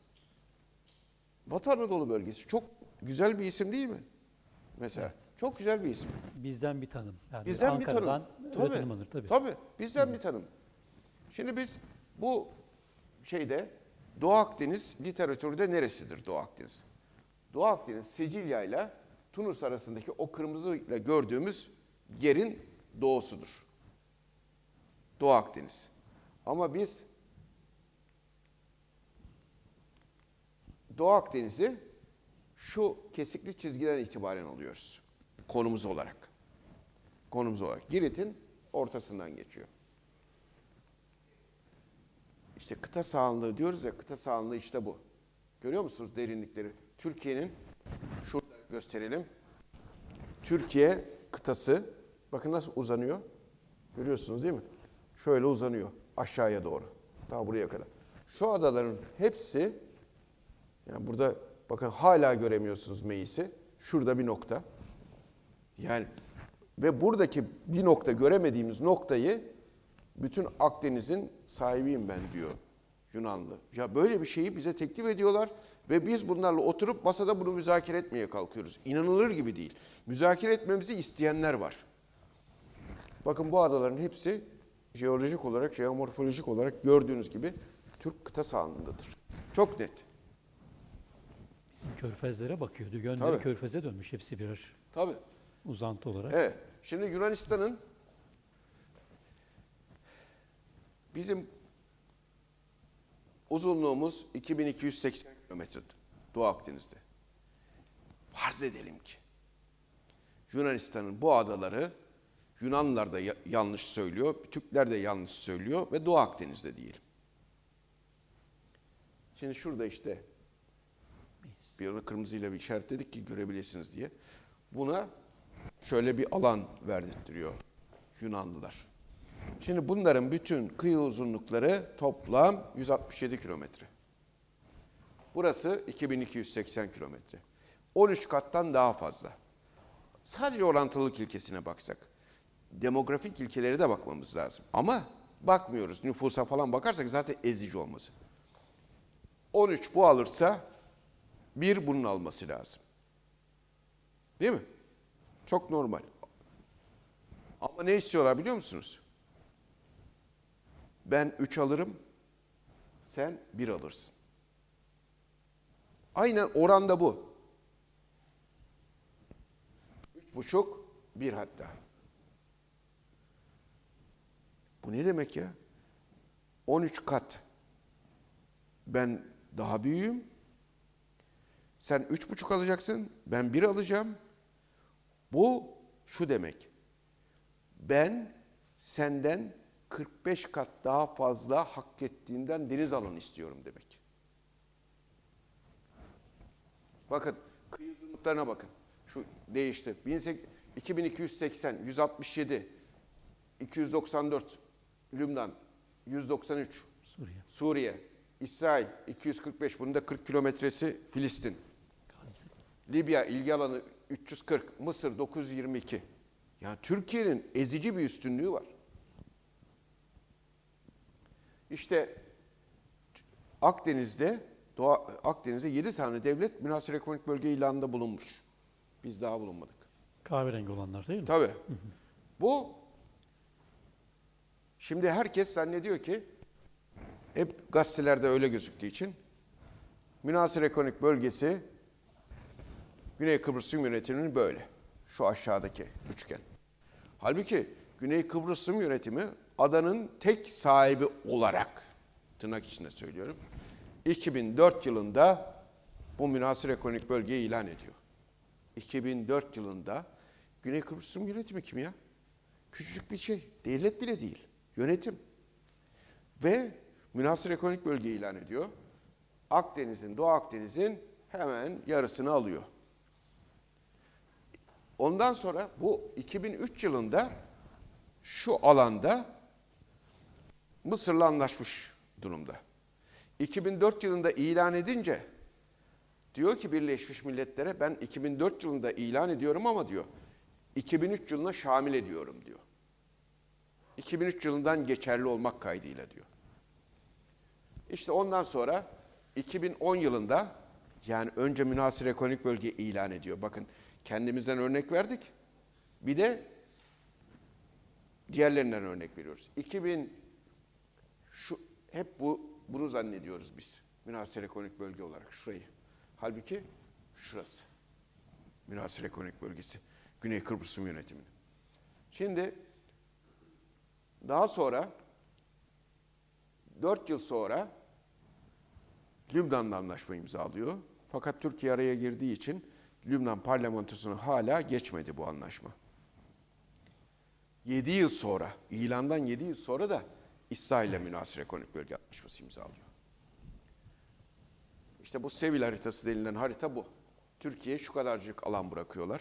Speaker 5: Batı Anadolu bölgesi çok güzel bir isim değil mi? Mesela evet. Çok güzel bir isim.
Speaker 4: Bizden bir tanım. Yani
Speaker 5: bizden
Speaker 4: Ankara'dan
Speaker 5: bir tanım.
Speaker 4: öyle tanımlanır tabii.
Speaker 5: Tabii. Bizden Hı. bir tanım. Şimdi biz bu şeyde Doğu Akdeniz literatürde neresidir Doğu Akdeniz? Doğu Akdeniz Sicilya ile Tunus arasındaki o kırmızıyla gördüğümüz yerin doğusudur. Doğu Akdeniz. Ama biz Doğu Akdeniz'i şu kesikli çizgiden itibaren alıyoruz. Konumuz olarak. Konumuz olarak. Girit'in ortasından geçiyor. İşte kıta sahanlığı diyoruz ya, kıta sahanlığı işte bu. Görüyor musunuz derinlikleri? Türkiye'nin, şurada gösterelim. Türkiye kıtası, bakın nasıl uzanıyor. Görüyorsunuz değil mi? Şöyle uzanıyor aşağıya doğru. Daha buraya kadar. Şu adaların hepsi, yani burada bakın hala göremiyorsunuz meyisi. Şurada bir nokta. Yani ve buradaki bir nokta, göremediğimiz noktayı bütün Akdeniz'in sahibiyim ben diyor Yunanlı. Ya böyle bir şeyi bize teklif ediyorlar ve biz bunlarla oturup masada bunu müzakere etmeye kalkıyoruz. İnanılır gibi değil. Müzakere etmemizi isteyenler var. Bakın bu adaların hepsi jeolojik olarak, jeomorfolojik olarak gördüğünüz gibi Türk kıta sahanlığındadır. Çok net.
Speaker 4: Bizim körfezlere bakıyordu. Gönleri
Speaker 5: Tabii.
Speaker 4: körfeze dönmüş hepsi birer
Speaker 5: Tabii.
Speaker 4: uzantı olarak.
Speaker 5: Evet. Şimdi Yunanistan'ın bizim uzunluğumuz iki bin iki yüz seksen kilometre Doğu Akdeniz'de. Farz edelim ki Yunanistan'ın bu adaları Yunanlılar da yanlış söylüyor, Türkler de yanlış söylüyor ve Doğu Akdeniz'de diyelim. Şimdi şurada işte bir onu kırmızıyla bir işaretledik ki görebilirsiniz diye. Buna şöyle bir alan verdirtiyor Yunanlılar. Şimdi bunların bütün kıyı uzunlukları toplam yüz altmış yedi kilometre. Burası iki bin iki yüz seksen kilometre. on üç kattan daha fazla. Sadece orantılılık ilkesine baksak, demografik ilkelere de bakmamız lazım. Ama bakmıyoruz. Nüfusa falan bakarsak zaten ezici olması. on üç bu alırsa bir bunun alması lazım. Değil mi? Çok normal. Ama ne istiyorlar biliyor musunuz? Ben üç alırım, sen bir alırsın. Aynen oranda bu. Üç buçuk, bir hatta. Bu ne demek ya? on üç kat. Ben daha büyüğüm. Sen üç buçuk alacaksın, ben bir alacağım. Bu şu demek. Ben senden kırk beş kat daha fazla hak ettiğinden deniz alanı istiyorum demek. Bakın kıyı uzunluklarına bakın. Şu değişti. iki bin iki yüz seksen, yüz altmış yedi, iki yüz doksan dört Lübnan, yüz doksan üç
Speaker 4: Suriye.
Speaker 5: Suriye, İsrail iki yüz kırk beş, bunun da kırk kilometresi Filistin.
Speaker 4: Gazze.
Speaker 5: Libya ilgi alanı üç yüz kırk, Mısır dokuz yüz yirmi iki. Yani Türkiye'nin ezici bir üstünlüğü var. İşte Akdeniz'de, Doğu Akdeniz'de yedi tane devlet münhasır ekonomik bölge ilanında bulunmuş. Biz daha bulunmadık.
Speaker 4: Kahverengi olanlar değil mi?
Speaker 5: Tabii. Bu şimdi herkes zannediyor ki, hep gazetelerde öyle gözüktüğü için, münhasır ekonomik bölgesi Güney Kıbrıs Rum Yönetimi'nin böyle. Şu aşağıdaki üçgen. Halbuki Güney Kıbrıs Rum Yönetimi adanın tek sahibi olarak, tırnak içinde söylüyorum, iki bin dört yılında bu münhasır ekonomik bölgeyi ilan ediyor. iki bin dört yılında Güney Kıbrıs Rum Yönetimi kim ya? Küçücük bir şey. Devlet bile değil. Yönetim. Ve münhasır ekonomik bölgeyi ilan ediyor. Akdeniz'in, Doğu Akdeniz'in hemen yarısını alıyor. Ondan sonra bu iki bin üç yılında şu alanda Mısır'la anlaşmış durumda. iki bin dört yılında ilan edince diyor ki Birleşmiş Milletler'e, ben iki bin dört yılında ilan ediyorum ama diyor iki bin üç yılına şamil ediyorum diyor. iki bin üç yılından geçerli olmak kaydıyla diyor. İşte ondan sonra iki bin on yılında, yani önce münhasır ekonomik bölge ilan ediyor. Bakın kendimizden örnek verdik. Bir de diğerlerinden örnek veriyoruz. iki bin şu hep bu bunu zannediyoruz biz. Münhasır ekonomik bölge olarak şurayı. Halbuki şurası. Münhasır ekonomik bölgesi. Güney Kıbrıs Rum Yönetimi'nin. Şimdi daha sonra dört yıl sonra Lübnan'la anlaşma imzalıyor. Fakat Türkiye araya girdiği için Lübnan parlamentosunu hala geçmedi bu anlaşma. yedi yıl sonra, ilandan yedi yıl sonra da İsrail'le münhasır ekonomik bölge anlaşması imzalıyor. İşte bu Sevil haritası denilen harita bu. Türkiye'ye şu kadarcık alan bırakıyorlar.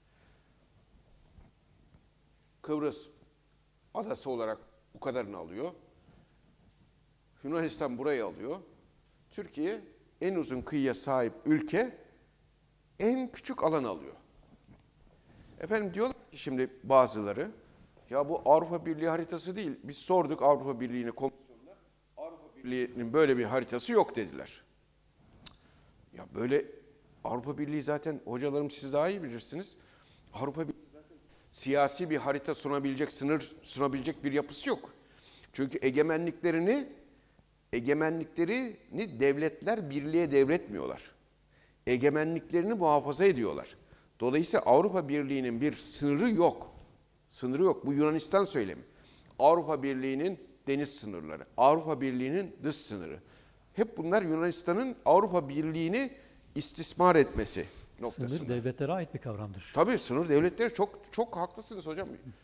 Speaker 5: Kıbrıs adası olarak bu kadarını alıyor. Yunanistan burayı alıyor. Türkiye en uzun kıyıya sahip ülke en küçük alan alıyor. Efendim diyorlar ki şimdi bazıları, ya bu Avrupa Birliği haritası değil. Biz sorduk Avrupa Birliği'ne, komisyonda. Avrupa Birliği'nin böyle bir haritası yok dediler. Ya böyle Avrupa Birliği zaten, hocalarım siz daha iyi bilirsiniz. Avrupa Birliği zaten siyasi bir harita sunabilecek, sınır sunabilecek bir yapısı yok. Çünkü egemenliklerini egemenliklerini devletler birliğe devretmiyorlar. Egemenliklerini muhafaza ediyorlar. Dolayısıyla Avrupa Birliği'nin bir sınırı yok. Sınırı yok. Bu Yunanistan söylemi. Avrupa Birliği'nin deniz sınırları, Avrupa Birliği'nin dış sınırı. Hep bunlar Yunanistan'ın Avrupa Birliği'ni istismar etmesi noktasında.
Speaker 4: Sınır devletlere ait bir kavramdır.
Speaker 5: Tabii sınır devletleri, çok çok haklısınız hocam.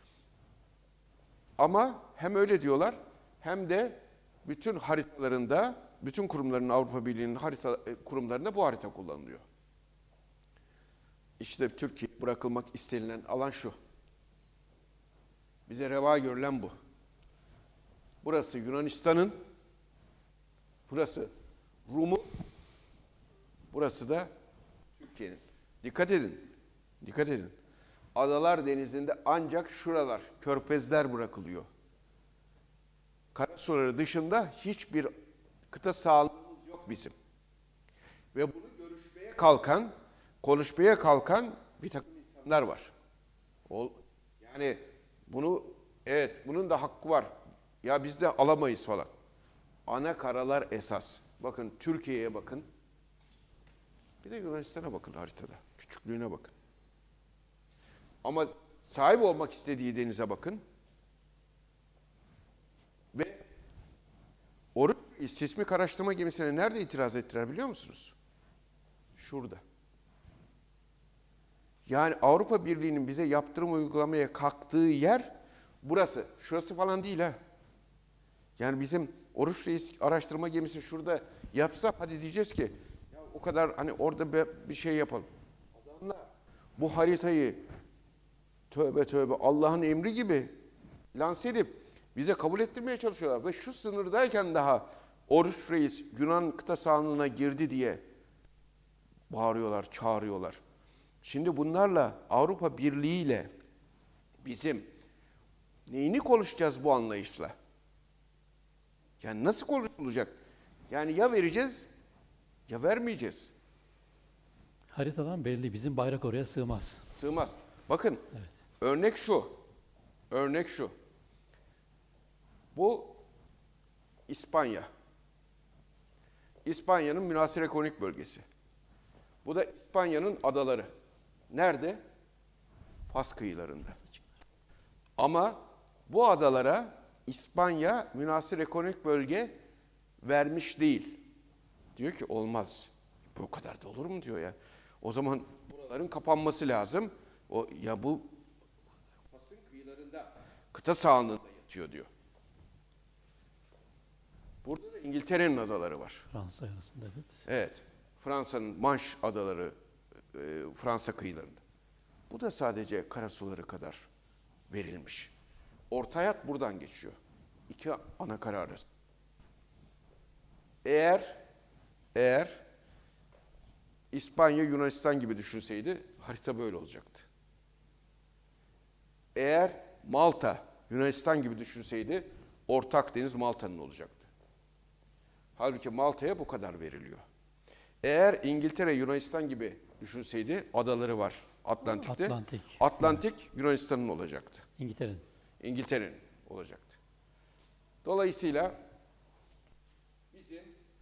Speaker 5: Ama hem öyle diyorlar hem de bütün haritalarında, bütün kurumların, Avrupa Birliği'nin harita kurumlarında bu harita kullanılıyor. İşte Türkiye bırakılmak istenilen alan şu. Bize reva görülen bu. Burası Yunanistan'ın, burası Rum'un, burası da Türkiye'nin. Dikkat edin, dikkat edin. Adalar Denizi'nde ancak şuralar, körfezler bırakılıyor. Karasuları dışında hiçbir kıta sahalığımız yok bizim. Ve bunu görüşmeye kalkan, konuşmaya kalkan bir takım insanlar var. Yani bunu, evet bunun da hakkı var. Ya biz de alamayız falan. Ana karalar esas. Bakın Türkiye'ye bakın. Bir de Yunanistan'a bakın haritada. Küçüklüğüne bakın. Ama sahip olmak istediği denize bakın. Ve Oruç sismik araştırma gemisine nerede itiraz ettiler biliyor musunuz? Şurada. Yani Avrupa Birliği'nin bize yaptırım uygulamaya kalktığı yer burası. Şurası falan değil ha. Yani bizim Oruç Reis araştırma gemisi şurada yapsa hadi diyeceğiz ki ya o kadar hani orada bir şey yapalım. Adamlar bu haritayı tövbe tövbe Allah'ın emri gibi lanse edip bize kabul ettirmeye çalışıyorlar. Ve şu sınırdayken daha Oruç Reis Yunan kıta sahanlığına girdi diye bağırıyorlar, çağırıyorlar. Şimdi bunlarla Avrupa Birliği ile bizim neyini konuşacağız bu anlayışla? Yani nasıl konuşulacak? Yani ya vereceğiz ya vermeyeceğiz.
Speaker 4: Haritadan belli. Bizim bayrak oraya sığmaz.
Speaker 5: Sığmaz. Bakın
Speaker 4: Evet.
Speaker 5: örnek şu. Örnek şu. Bu İspanya. İspanya'nın münhasır ekonomik bölgesi. Bu da İspanya'nın adaları. Nerede? Fas kıyılarında. Ama bu adalara İspanya münhasır ekonomik bölge vermiş değil. Diyor ki olmaz. Bu kadar da olur mu diyor ya. O zaman buraların kapanması lazım. O ya bu Fas'ın kıyılarında kıta sahanlığında yatıyor diyor. Burada da İngiltere'nin adaları var.
Speaker 4: Fransa arasında evet.
Speaker 5: Evet. Fransa'nın Manş adaları e, Fransa kıyılarında. Bu da sadece karasuları kadar verilmiş. Orta hayat buradan geçiyor. İki ana kara arası. Eğer eğer İspanya Yunanistan gibi düşünseydi harita böyle olacaktı. Eğer Malta Yunanistan gibi düşünseydi Orta Akdeniz Malta'nın olacaktı. Halbuki Malta'ya bu kadar veriliyor. Eğer İngiltere Yunanistan gibi düşünseydi adaları var Atlantik'te.
Speaker 4: Atlantik.
Speaker 5: Atlantik Yunanistan'ın olacaktı.
Speaker 4: İngiltere'nin.
Speaker 5: İngiltere'nin olacaktı. Dolayısıyla bizim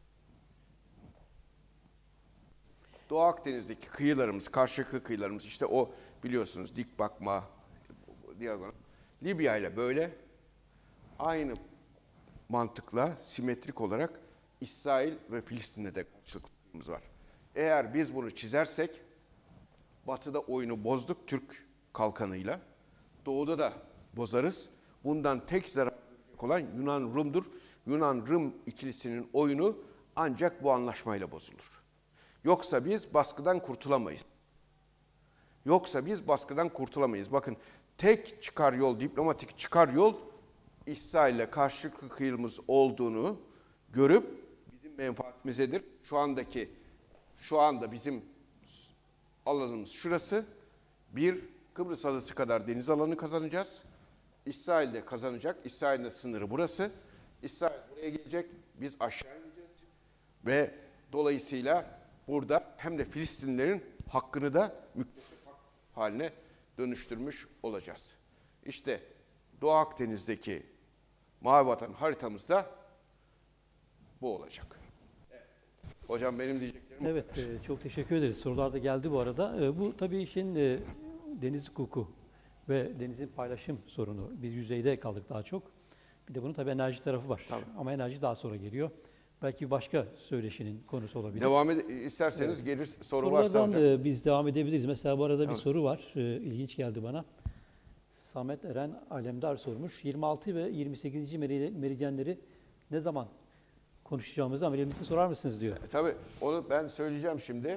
Speaker 5: Doğu Akdeniz'deki kıyılarımız, karşılıklı kıyılarımız işte o biliyorsunuz dik bakma, diagonal. Libya ile böyle aynı mantıkla simetrik olarak İsrail ve Filistin'de de karşılıklılığımız var. Eğer biz bunu çizersek Batı'da oyunu bozduk Türk kalkanıyla. Doğu'da da bozarız. Bundan tek zarar olan Yunan-Rum'dur. Yunan-Rum ikilisinin oyunu ancak bu anlaşmayla bozulur. Yoksa biz baskıdan kurtulamayız. Yoksa biz baskıdan kurtulamayız. Bakın tek çıkar yol, diplomatik çıkar yol İsrail'le karşılıklı kıyımız olduğunu görüp bizim menfaatimizedir. Şu andaki şu anda bizim alanımız şurası. Bir Kıbrıs adası kadar deniz alanı kazanacağız. İsrail de kazanacak. İsrail'in sınırı burası. İsrail buraya gelecek. Biz aşağı ineceğiz. Ve dolayısıyla burada hem de Filistinlilerin hakkını da müktesip hak haline dönüştürmüş olacağız. İşte Doğu Akdeniz'deki Mavi Vatan haritamızda bu olacak. Evet. Hocam benim diyeceklerim.
Speaker 4: Evet, e, çok teşekkür ederiz. Sorular da geldi bu arada. E, bu tabii işin e, deniz hukuku ve denizin paylaşım sorunu. Biz yüzeyde kaldık daha çok. Bir de bunun tabii enerji tarafı var. Tabii. Ama enerji daha sonra geliyor. Belki başka söyleşinin konusu olabilir.
Speaker 5: Devam ed isterseniz evet. Gelir soru
Speaker 4: Sorulardan
Speaker 5: varsa hocam.
Speaker 4: biz devam edebiliriz. Mesela bu arada
Speaker 5: evet.
Speaker 4: bir soru var. E, ilginç geldi bana. Samet Eren Alemdar sormuş. yirmi altı ve yirmi sekizinci meridyenleri ne zaman konuşacağımızı ameliyatımızı sorar mısınız diyor.
Speaker 5: E, tabii onu ben söyleyeceğim şimdi.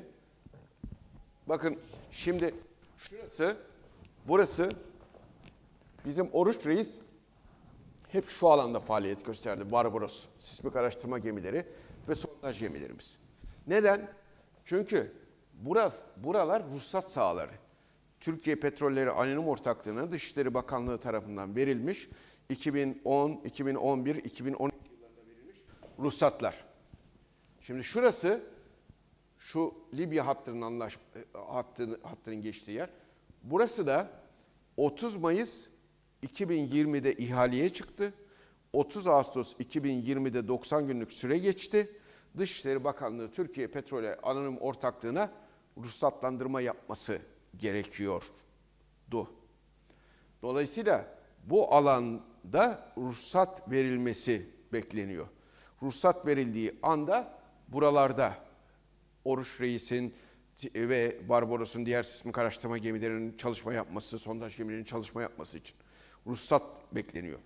Speaker 5: Bakın şimdi şurası, burası bizim Oruç Reis hep şu alanda faaliyet gösterdi. Barbaros, sismik araştırma gemileri ve sondaj gemilerimiz. Neden? Çünkü burası, buralar ruhsat sahaları. Türkiye Petrolleri Anonim Ortaklığı'na Dışişleri Bakanlığı tarafından verilmiş iki bin on, iki bin on bir, iki bin on iki yıllarında verilmiş ruhsatlar. Şimdi şurası şu Libya hattının anlaş hattının, hattının geçtiği yer. Burası da otuz Mayıs iki bin yirmide ihaleye çıktı. otuz Ağustos iki bin yirmide doksan günlük süre geçti. Dışişleri Bakanlığı Türkiye Petrolleri Anonim Ortaklığı'na ruhsatlandırma yapması gerekiyordu. Dolayısıyla bu alanda ruhsat verilmesi bekleniyor. Ruhsat verildiği anda buralarda Oruç Reis'in, ve Barbaros'un diğer sismik araştırma gemilerinin çalışma yapması, sondaj gemilerinin çalışma yapması için ruhsat bekleniyor.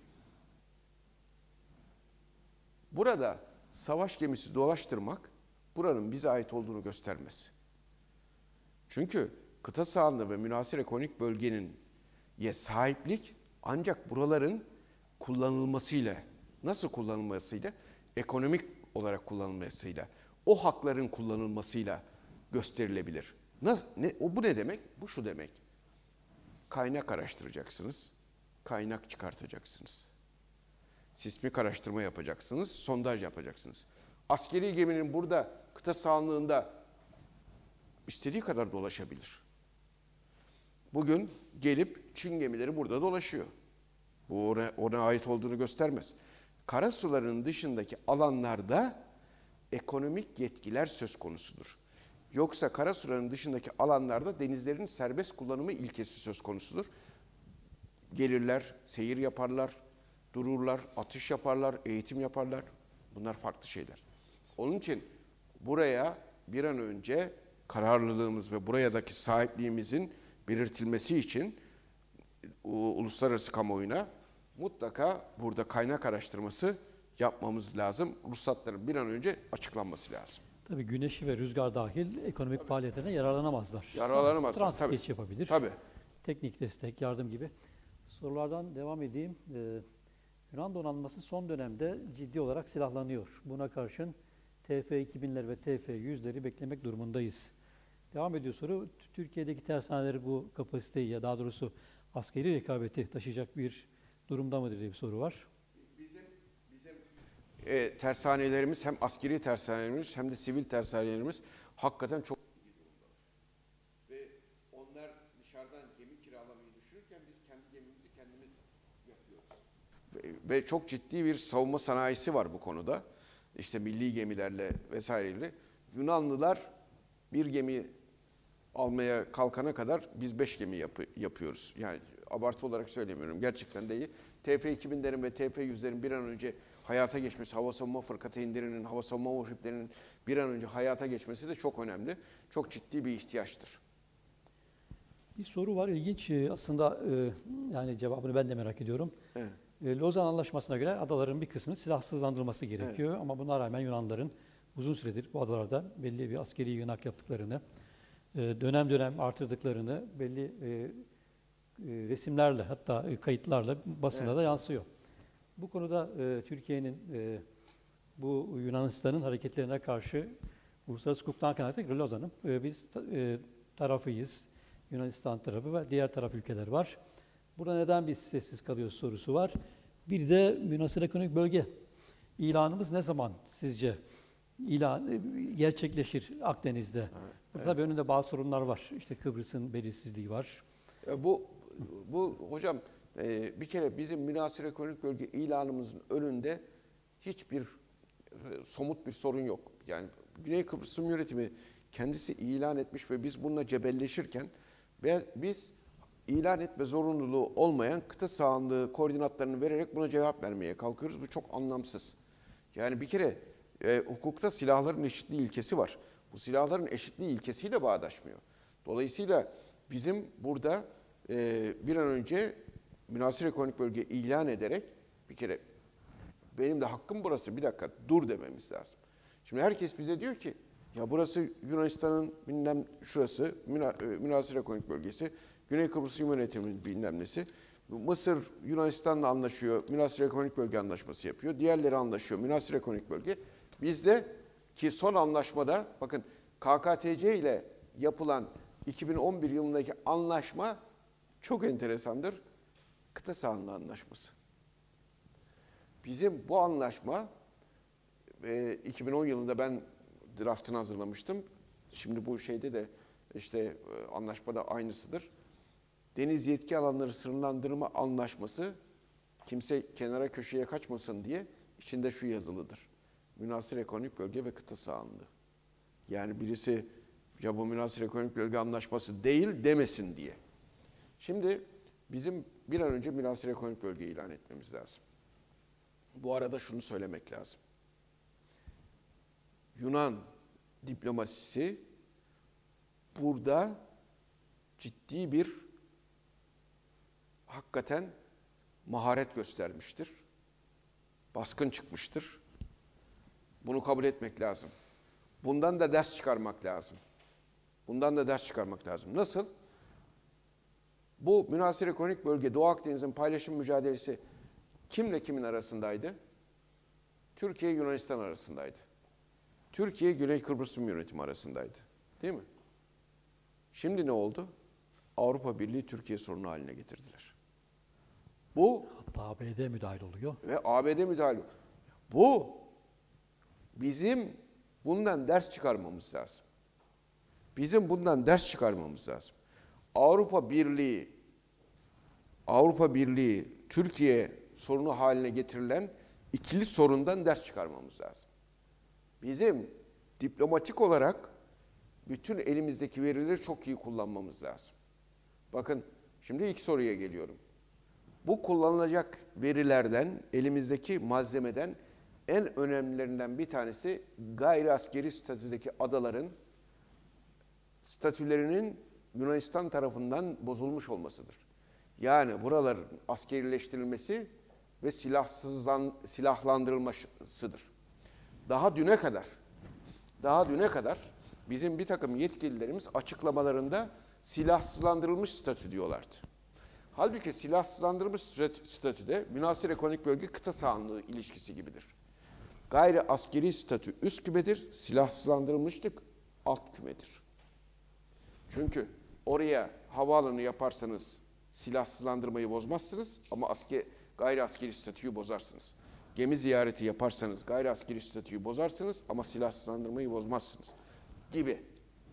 Speaker 5: Burada savaş gemisi dolaştırmak buranın bize ait olduğunu göstermez. Çünkü kıta sahanlığı ve münhasır ekonomik bölgenin ye sahiplik ancak buraların kullanılmasıyla, nasıl kullanılmasıyla? Ekonomik olarak kullanılmasıyla, o hakların kullanılmasıyla gösterilebilir. Nasıl, ne, o, bu ne demek? Bu şu demek. Kaynak araştıracaksınız, kaynak çıkartacaksınız. Sismik araştırma yapacaksınız, sondaj yapacaksınız. Askeri geminin burada kıta sahanlığında istediği kadar dolaşabilir. Bugün gelip Çin gemileri burada dolaşıyor. Bu ona, ona ait olduğunu göstermez. Karasuların dışındaki alanlarda ekonomik yetkiler söz konusudur. Yoksa karasuların dışındaki alanlarda denizlerin serbest kullanımı ilkesi söz konusudur. Gelirler, seyir yaparlar, dururlar, atış yaparlar, eğitim yaparlar. Bunlar farklı şeyler. Onun için buraya bir an önce kararlılığımız ve buradaki sahipliğimizin belirtilmesi için uluslararası kamuoyuna mutlaka burada kaynak araştırması yapmamız lazım. Ruhsatların bir an önce açıklanması lazım.
Speaker 4: Tabii güneşi ve rüzgar dahil ekonomik tabii. faaliyetlerine yararlanamazlar.
Speaker 5: Yararlanamazlar.
Speaker 4: Transit
Speaker 5: tabii.
Speaker 4: geç yapabilir.
Speaker 5: Tabii.
Speaker 4: Teknik destek, yardım gibi. Sorulardan devam edeyim. Ee, Yunan donanması son dönemde ciddi olarak silahlanıyor. Buna karşın T F iki binler ve T F yüzleri beklemek durumundayız. Devam ediyor soru. Türkiye'deki tersaneleri bu kapasiteyi ya daha doğrusu askeri rekabeti taşıyacak bir durumda mıdır diye bir soru var.
Speaker 5: Bizim, bizim e, tersanelerimiz hem askeri tersanelerimiz hem de sivil tersanelerimiz hakikaten çok iyi durumdalar. Ve onlar dışarıdan gemi kiralamayı düşünürken biz kendi gemimizi kendimiz yapıyoruz. Ve, ve çok ciddi bir savunma sanayisi var bu konuda. İşte milli gemilerle vesaireyle. Yunanlılar bir gemi almaya kalkana kadar biz beş gemi yapı, yapıyoruz. Yani abartı olarak söylemiyorum. Gerçekten de iyi. T F iki binlerin ve T F yüzlerin bir an önce hayata geçmesi, hava savunma fırkateynlerinin, hava savunma vahiplerinin bir an önce hayata geçmesi de çok önemli. Çok ciddi bir ihtiyaçtır.
Speaker 4: Bir soru var, ilginç. Aslında yani cevabını ben de merak ediyorum.
Speaker 5: Evet.
Speaker 4: Lozan Anlaşması'na göre adaların bir kısmı silahsızlandırılması gerekiyor. Evet. Ama buna rağmen Yunanlıların uzun süredir bu adalarda belli bir askeri yığınak yaptıklarını, dönem dönem artırdıklarını belli resimlerle hatta kayıtlarla basına evet. da yansıyor. Bu konuda Türkiye'nin bu Yunanistan'ın hareketlerine karşı uluslararası hukuktan kaynaklı Lozan'ın biz tarafıyız. Yunanistan tarafı ve diğer taraf ülkeler var. Burada neden biz sessiz kalıyoruz sorusu var. Bir de münhasır ekonomik bölge ilanımız ne zaman sizce ilan gerçekleşir Akdeniz'de? Evet, Burada evet. tabii önünde bazı sorunlar var. İşte Kıbrıs'ın belirsizliği var.
Speaker 5: Ya bu bu hocam bir kere bizim münhasır ekonomik bölge ilanımızın önünde hiçbir somut bir sorun yok. Yani Güney Kıbrıs Rum Yönetimi kendisi ilan etmiş ve biz bununla cebelleşirken ve biz ilan etme zorunluluğu olmayan kıta sahanlığı koordinatlarını vererek buna cevap vermeye kalkıyoruz. Bu çok anlamsız. Yani bir kere e, hukukta silahların eşitliği ilkesi var. Bu silahların eşitliği ilkesiyle bağdaşmıyor. Dolayısıyla bizim burada e, bir an önce münhasır ekonomik bölge ilan ederek bir kere benim de hakkım burası, bir dakika dur dememiz lazım. Şimdi herkes bize diyor ki ya burası Yunanistan'ın bilmem şurası münhasır ekonomik bölgesi, Güney Kıbrıs Rum Yönetimi'nin bilmem nesi. Mısır Yunanistan'la anlaşıyor, münhasır ekonomik bölge anlaşması yapıyor. Diğerleri anlaşıyor, münhasır ekonomik bölge. Bizde ki son anlaşmada bakın K K T C ile yapılan iki bin on bir yılındaki anlaşma çok enteresandır. Kıta sahanlığı anlaşması. Bizim bu anlaşma iki bin on yılında ben draftını hazırlamıştım. Şimdi bu şeyde de işte anlaşmada aynısıdır. Deniz yetki alanları sınırlandırma anlaşması kimse kenara köşeye kaçmasın diye içinde şu yazılıdır. Münhasır ekonomik bölge ve kıta sahanlığı. Yani birisi ya bu münhasır ekonomik bölge anlaşması değil demesin diye. Şimdi bizim bir an önce münhasır ekonomik bölge ilan etmemiz lazım. Bu arada şunu söylemek lazım. Yunan diplomasisi burada ciddi bir hakikaten maharet göstermiştir. Baskın çıkmıştır. Bunu kabul etmek lazım. Bundan da ders çıkarmak lazım. Bundan da ders çıkarmak lazım. Nasıl? Bu münhasır ekonomik bölge Doğu Akdeniz'in paylaşım mücadelesi kimle kimin arasındaydı? Türkiye Yunanistan arasındaydı. Türkiye Güney Kıbrıs Rum Yönetimi arasındaydı. Değil mi? Şimdi ne oldu? Avrupa Birliği Türkiye sorunu haline getirdiler. Bu
Speaker 4: Hatta A B D müdahil oluyor.
Speaker 5: ve A B D müdahale. Bu bizim bundan ders çıkarmamız lazım. Bizim bundan ders çıkarmamız lazım. Avrupa Birliği Avrupa Birliği Türkiye sorunu haline getirilen ikili sorundan ders çıkarmamız lazım. Bizim diplomatik olarak bütün elimizdeki verileri çok iyi kullanmamız lazım. Bakın şimdi ilk soruya geliyorum. Bu kullanılacak verilerden, elimizdeki malzemeden en önemlilerinden bir tanesi gayri askeri statüdeki adaların statülerinin Yunanistan tarafından bozulmuş olmasıdır. Yani buraların askerileştirilmesi ve silahsızlan, silahlandırılmasıdır. Daha düne kadar, daha düne kadar bizim bir takım yetkililerimiz açıklamalarında silahsızlandırılmış statü diyorlardı. Halbuki silahsızlandırılmış statüde münhasır ekonomik bölge kıta sahanlığı ilişkisi gibidir. Gayri askeri statü üst kümedir, silahsızlandırılmışlık alt kümedir. Çünkü oraya havaalanı yaparsanız silahsızlandırmayı bozmazsınız ama asker, gayri askeri statüyü bozarsınız. Gemi ziyareti yaparsanız gayri askeri statüyü bozarsınız ama silahsızlandırmayı bozmazsınız gibi.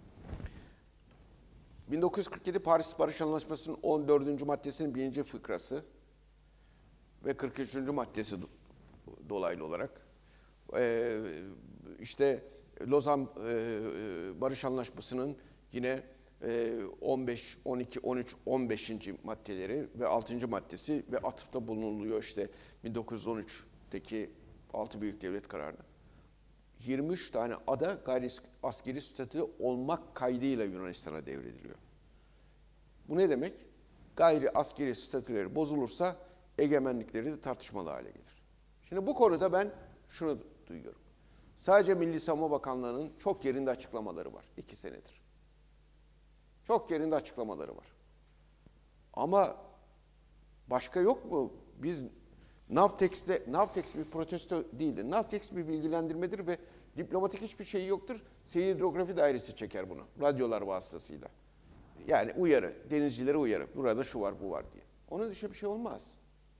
Speaker 5: bin dokuz yüz kırk yedi Paris Barış Anlaşması'nın on dördüncü maddesinin birinci fıkrası ve kırk üçüncü maddesi dolaylı olarak ee, işte Lozan e, Barış Anlaşması'nın yine e, on beş, on iki, on üç, on beşinci maddeleri ve altıncı maddesi ve atıfta bulunuluyor işte bin dokuz yüz on üç'teki altı büyük devlet kararına. yirmi üç tane ada gayri askeri statü olmak kaydıyla Yunanistan'a devrediliyor. Bu ne demek? Gayri askeri statüleri bozulursa egemenlikleri de tartışmalı hale gelir. Şimdi bu konuda ben şunu duyuyorum. Sadece Milli Savunma Bakanlığı'nın çok yerinde açıklamaları var. iki senedir. Çok yerinde açıklamaları var. Ama başka yok mu? Biz Navtex'te, Navtex bir protesto değildir. Navtex bir bilgilendirmedir ve diplomatik hiçbir şeyi yoktur. Seyir Hidrografi Dairesi çeker bunu. Radyolar vasıtasıyla. Yani uyarı, denizcilere uyarı. Burada şu var, bu var diye. Onun dışında bir şey olmaz.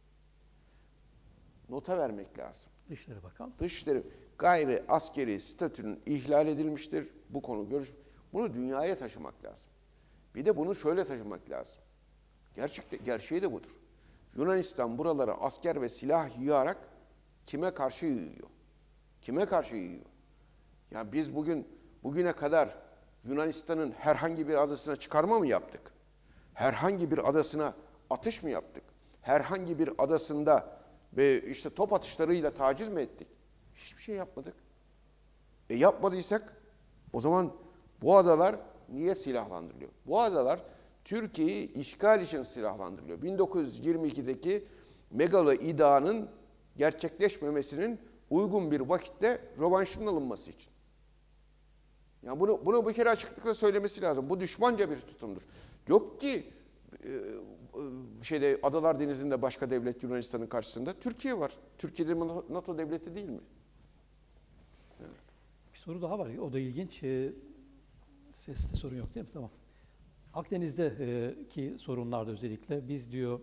Speaker 5: Nota vermek lazım.
Speaker 4: Dışişleri Bakan.
Speaker 5: Dışişleri gayri askeri statünün ihlal edilmiştir. Bu konu görüş. Bunu dünyaya taşımak lazım. Bir de bunu şöyle taşımak lazım. Gerçekte, gerçeği de budur. Yunanistan buralara asker ve silah yığarak kime karşı yığıyor? Kime karşı yığıyor? Yani biz bugün bugüne kadar Yunanistan'ın herhangi bir adasına çıkarma mı yaptık? Herhangi bir adasına atış mı yaptık? Herhangi bir adasında ve işte top atışlarıyla taciz mi ettik? Hiçbir şey yapmadık. E yapmadıysak o zaman bu adalar niye silahlandırılıyor? Bu adalar Türkiye'yi işgal için silahlandırılıyor. bin dokuz yüz yirmi iki'deki Megalo iddianın gerçekleşmemesinin uygun bir vakitte rövanşının alınması için. Yani bunu, bunu bir kere açıklıkla söylemesi lazım. Bu düşmanca bir tutumdur. Yok ki e, şeyde Adalar Denizi'nde başka devlet Yunanistan'ın karşısında Türkiye var. Türkiye de NATO devleti değil mi?
Speaker 4: Evet. Bir soru daha var. O da ilginç. E, sesli sorun yok değil mi? Tamam. Akdeniz'deki sorunlarda özellikle biz diyor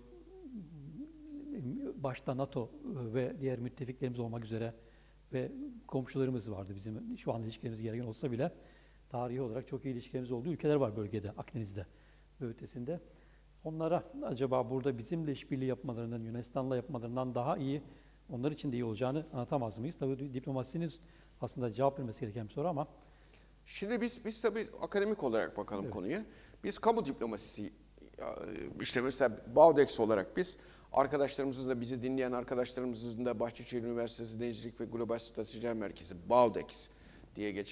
Speaker 4: başta NATO ve diğer müttefiklerimiz olmak üzere ve komşularımız vardı bizim şu an ilişkilerimiz gereken olsa bile tarihi olarak çok iyi ilişkilerimiz olduğu ülkeler var bölgede, Akdeniz'de ve ötesinde. Onlara acaba burada bizimle işbirliği yapmalarından, Yunanistan'la yapmalarından daha iyi, onlar için de iyi olacağını anlatamaz mıyız? Tabii diplomasinin aslında cevap vermesi gereken bir soru ama.
Speaker 5: Şimdi biz biz tabii akademik olarak bakalım evet. konuya. Biz kamu diplomasisi, işte mesela Baudex olarak biz arkadaşlarımızın da bizi dinleyen arkadaşlarımızın da Bahçeşehir Üniversitesi Denizcilik ve Global Strateji Merkezi Baudex diye geçer.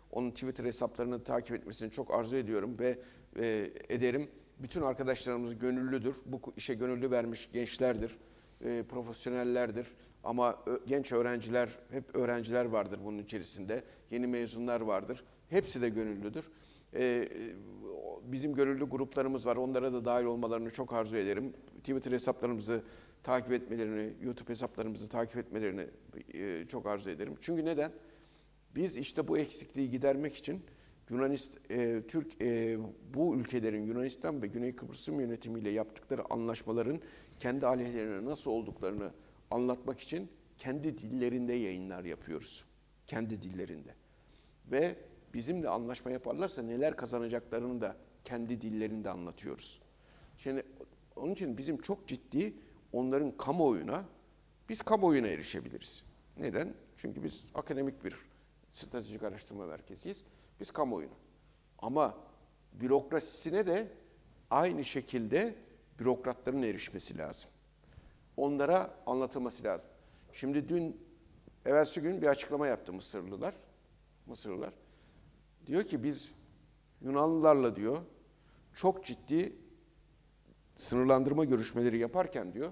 Speaker 5: Onun Twitter hesaplarını takip etmesini çok arzu ediyorum ve e, ederim. Bütün arkadaşlarımız gönüllüdür. Bu işe gönüllü vermiş gençlerdir, e, profesyonellerdir. Ama ö, genç öğrenciler, hep öğrenciler vardır bunun içerisinde. Yeni mezunlar vardır. Hepsi de gönüllüdür. E, bizim gönüllü gruplarımız var. Onlara da dahil olmalarını çok arzu ederim. Twitter hesaplarımızı takip etmelerini, YouTube hesaplarımızı takip etmelerini e, çok arzu ederim. Çünkü neden? Biz işte bu eksikliği gidermek için Yunanist, e, Türk, e, bu ülkelerin Yunanistan ve Güney Kıbrıs Rum yönetimiyle yaptıkları anlaşmaların kendi aleyhlerine nasıl olduklarını anlatmak için kendi dillerinde yayınlar yapıyoruz. Kendi dillerinde. Ve bizimle anlaşma yaparlarsa neler kazanacaklarını da kendi dillerinde anlatıyoruz. Şimdi onun için bizim çok ciddi onların kamuoyuna, biz kamuoyuna erişebiliriz. Neden? Çünkü biz akademik bir stratejik araştırma merkeziyiz. Biz kamuoyuna. Ama bürokrasisine de aynı şekilde bürokratların erişmesi lazım. Onlara anlatılması lazım. Şimdi dün, evvelsi gün bir açıklama yaptı Mısırlılar. Mısırlılar. Diyor ki biz Yunanlılarla diyor çok ciddi sınırlandırma görüşmeleri yaparken diyor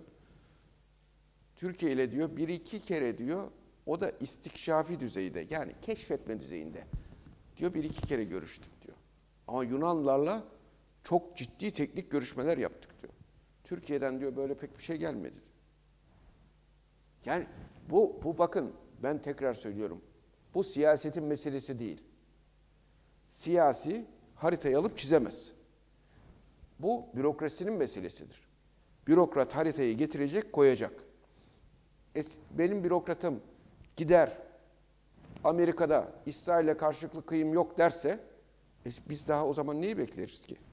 Speaker 5: Türkiye ile diyor bir iki kere diyor o da istikşafi düzeyde yani keşfetme düzeyinde diyor bir iki kere görüştük diyor. Ama Yunanlılarla çok ciddi teknik görüşmeler yaptık diyor. Türkiye'den diyor böyle pek bir şey gelmedi diyor. Yani bu, bu bakın ben tekrar söylüyorum. Bu siyasetin meselesi değil. Siyasi haritayı alıp çizemez. Bu bürokrasinin meselesidir. Bürokrat haritayı getirecek, koyacak. Benim bürokratım gider Amerika'da İsrail'le karşılıklı kıyım yok derse e biz daha o zaman neyi bekleriz ki?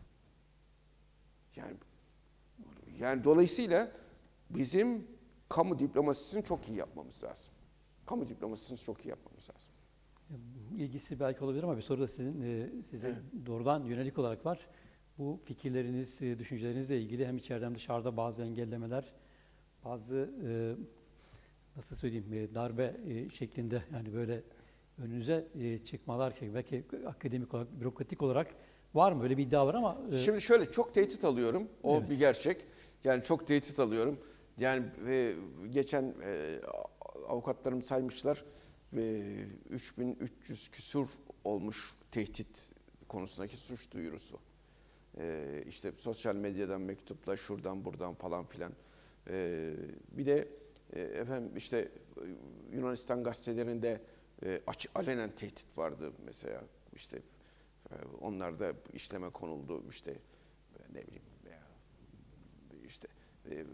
Speaker 5: Yani, yani dolayısıyla bizim kamu diplomasisini çok iyi yapmamız lazım. Kamu diplomasisini çok iyi yapmamız lazım.
Speaker 4: İlgisi belki olabilir ama bir soru da sizin e, size evet. doğrudan yönelik olarak var. Bu fikirleriniz, e, düşüncelerinizle ilgili hem içeriden hem dışarıda bazı engellemeler, bazı e, nasıl söyleyeyim e, darbe e, şeklinde yani böyle önünüze e, çıkmalar, belki akademik olarak, bürokratik olarak var mı? Öyle bir iddia var ama... E...
Speaker 5: Şimdi şöyle çok tehdit alıyorum. O
Speaker 4: evet.
Speaker 5: bir gerçek. Yani çok tehdit alıyorum. Yani e, geçen e, avukatlarım saymışlar ve üç bin üç yüz küsur olmuş tehdit konusundaki suç duyurusu. E, işte sosyal medyadan mektupla şuradan buradan falan filan. E, bir de e, efendim işte Yunanistan gazetelerinde e, açık alenen tehdit vardı mesela. İşte e, onlar da işleme konuldu. İşte ne bileyim ya, işte e,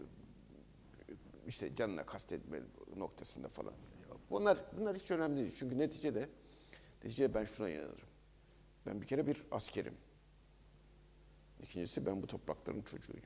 Speaker 5: işte canına kastetme noktasında falan. Bunlar bunlar hiç önemli değil. Çünkü neticede neticede ben şuna inanırım. Ben bir kere bir askerim. İkincisi ben bu toprakların çocuğuyum.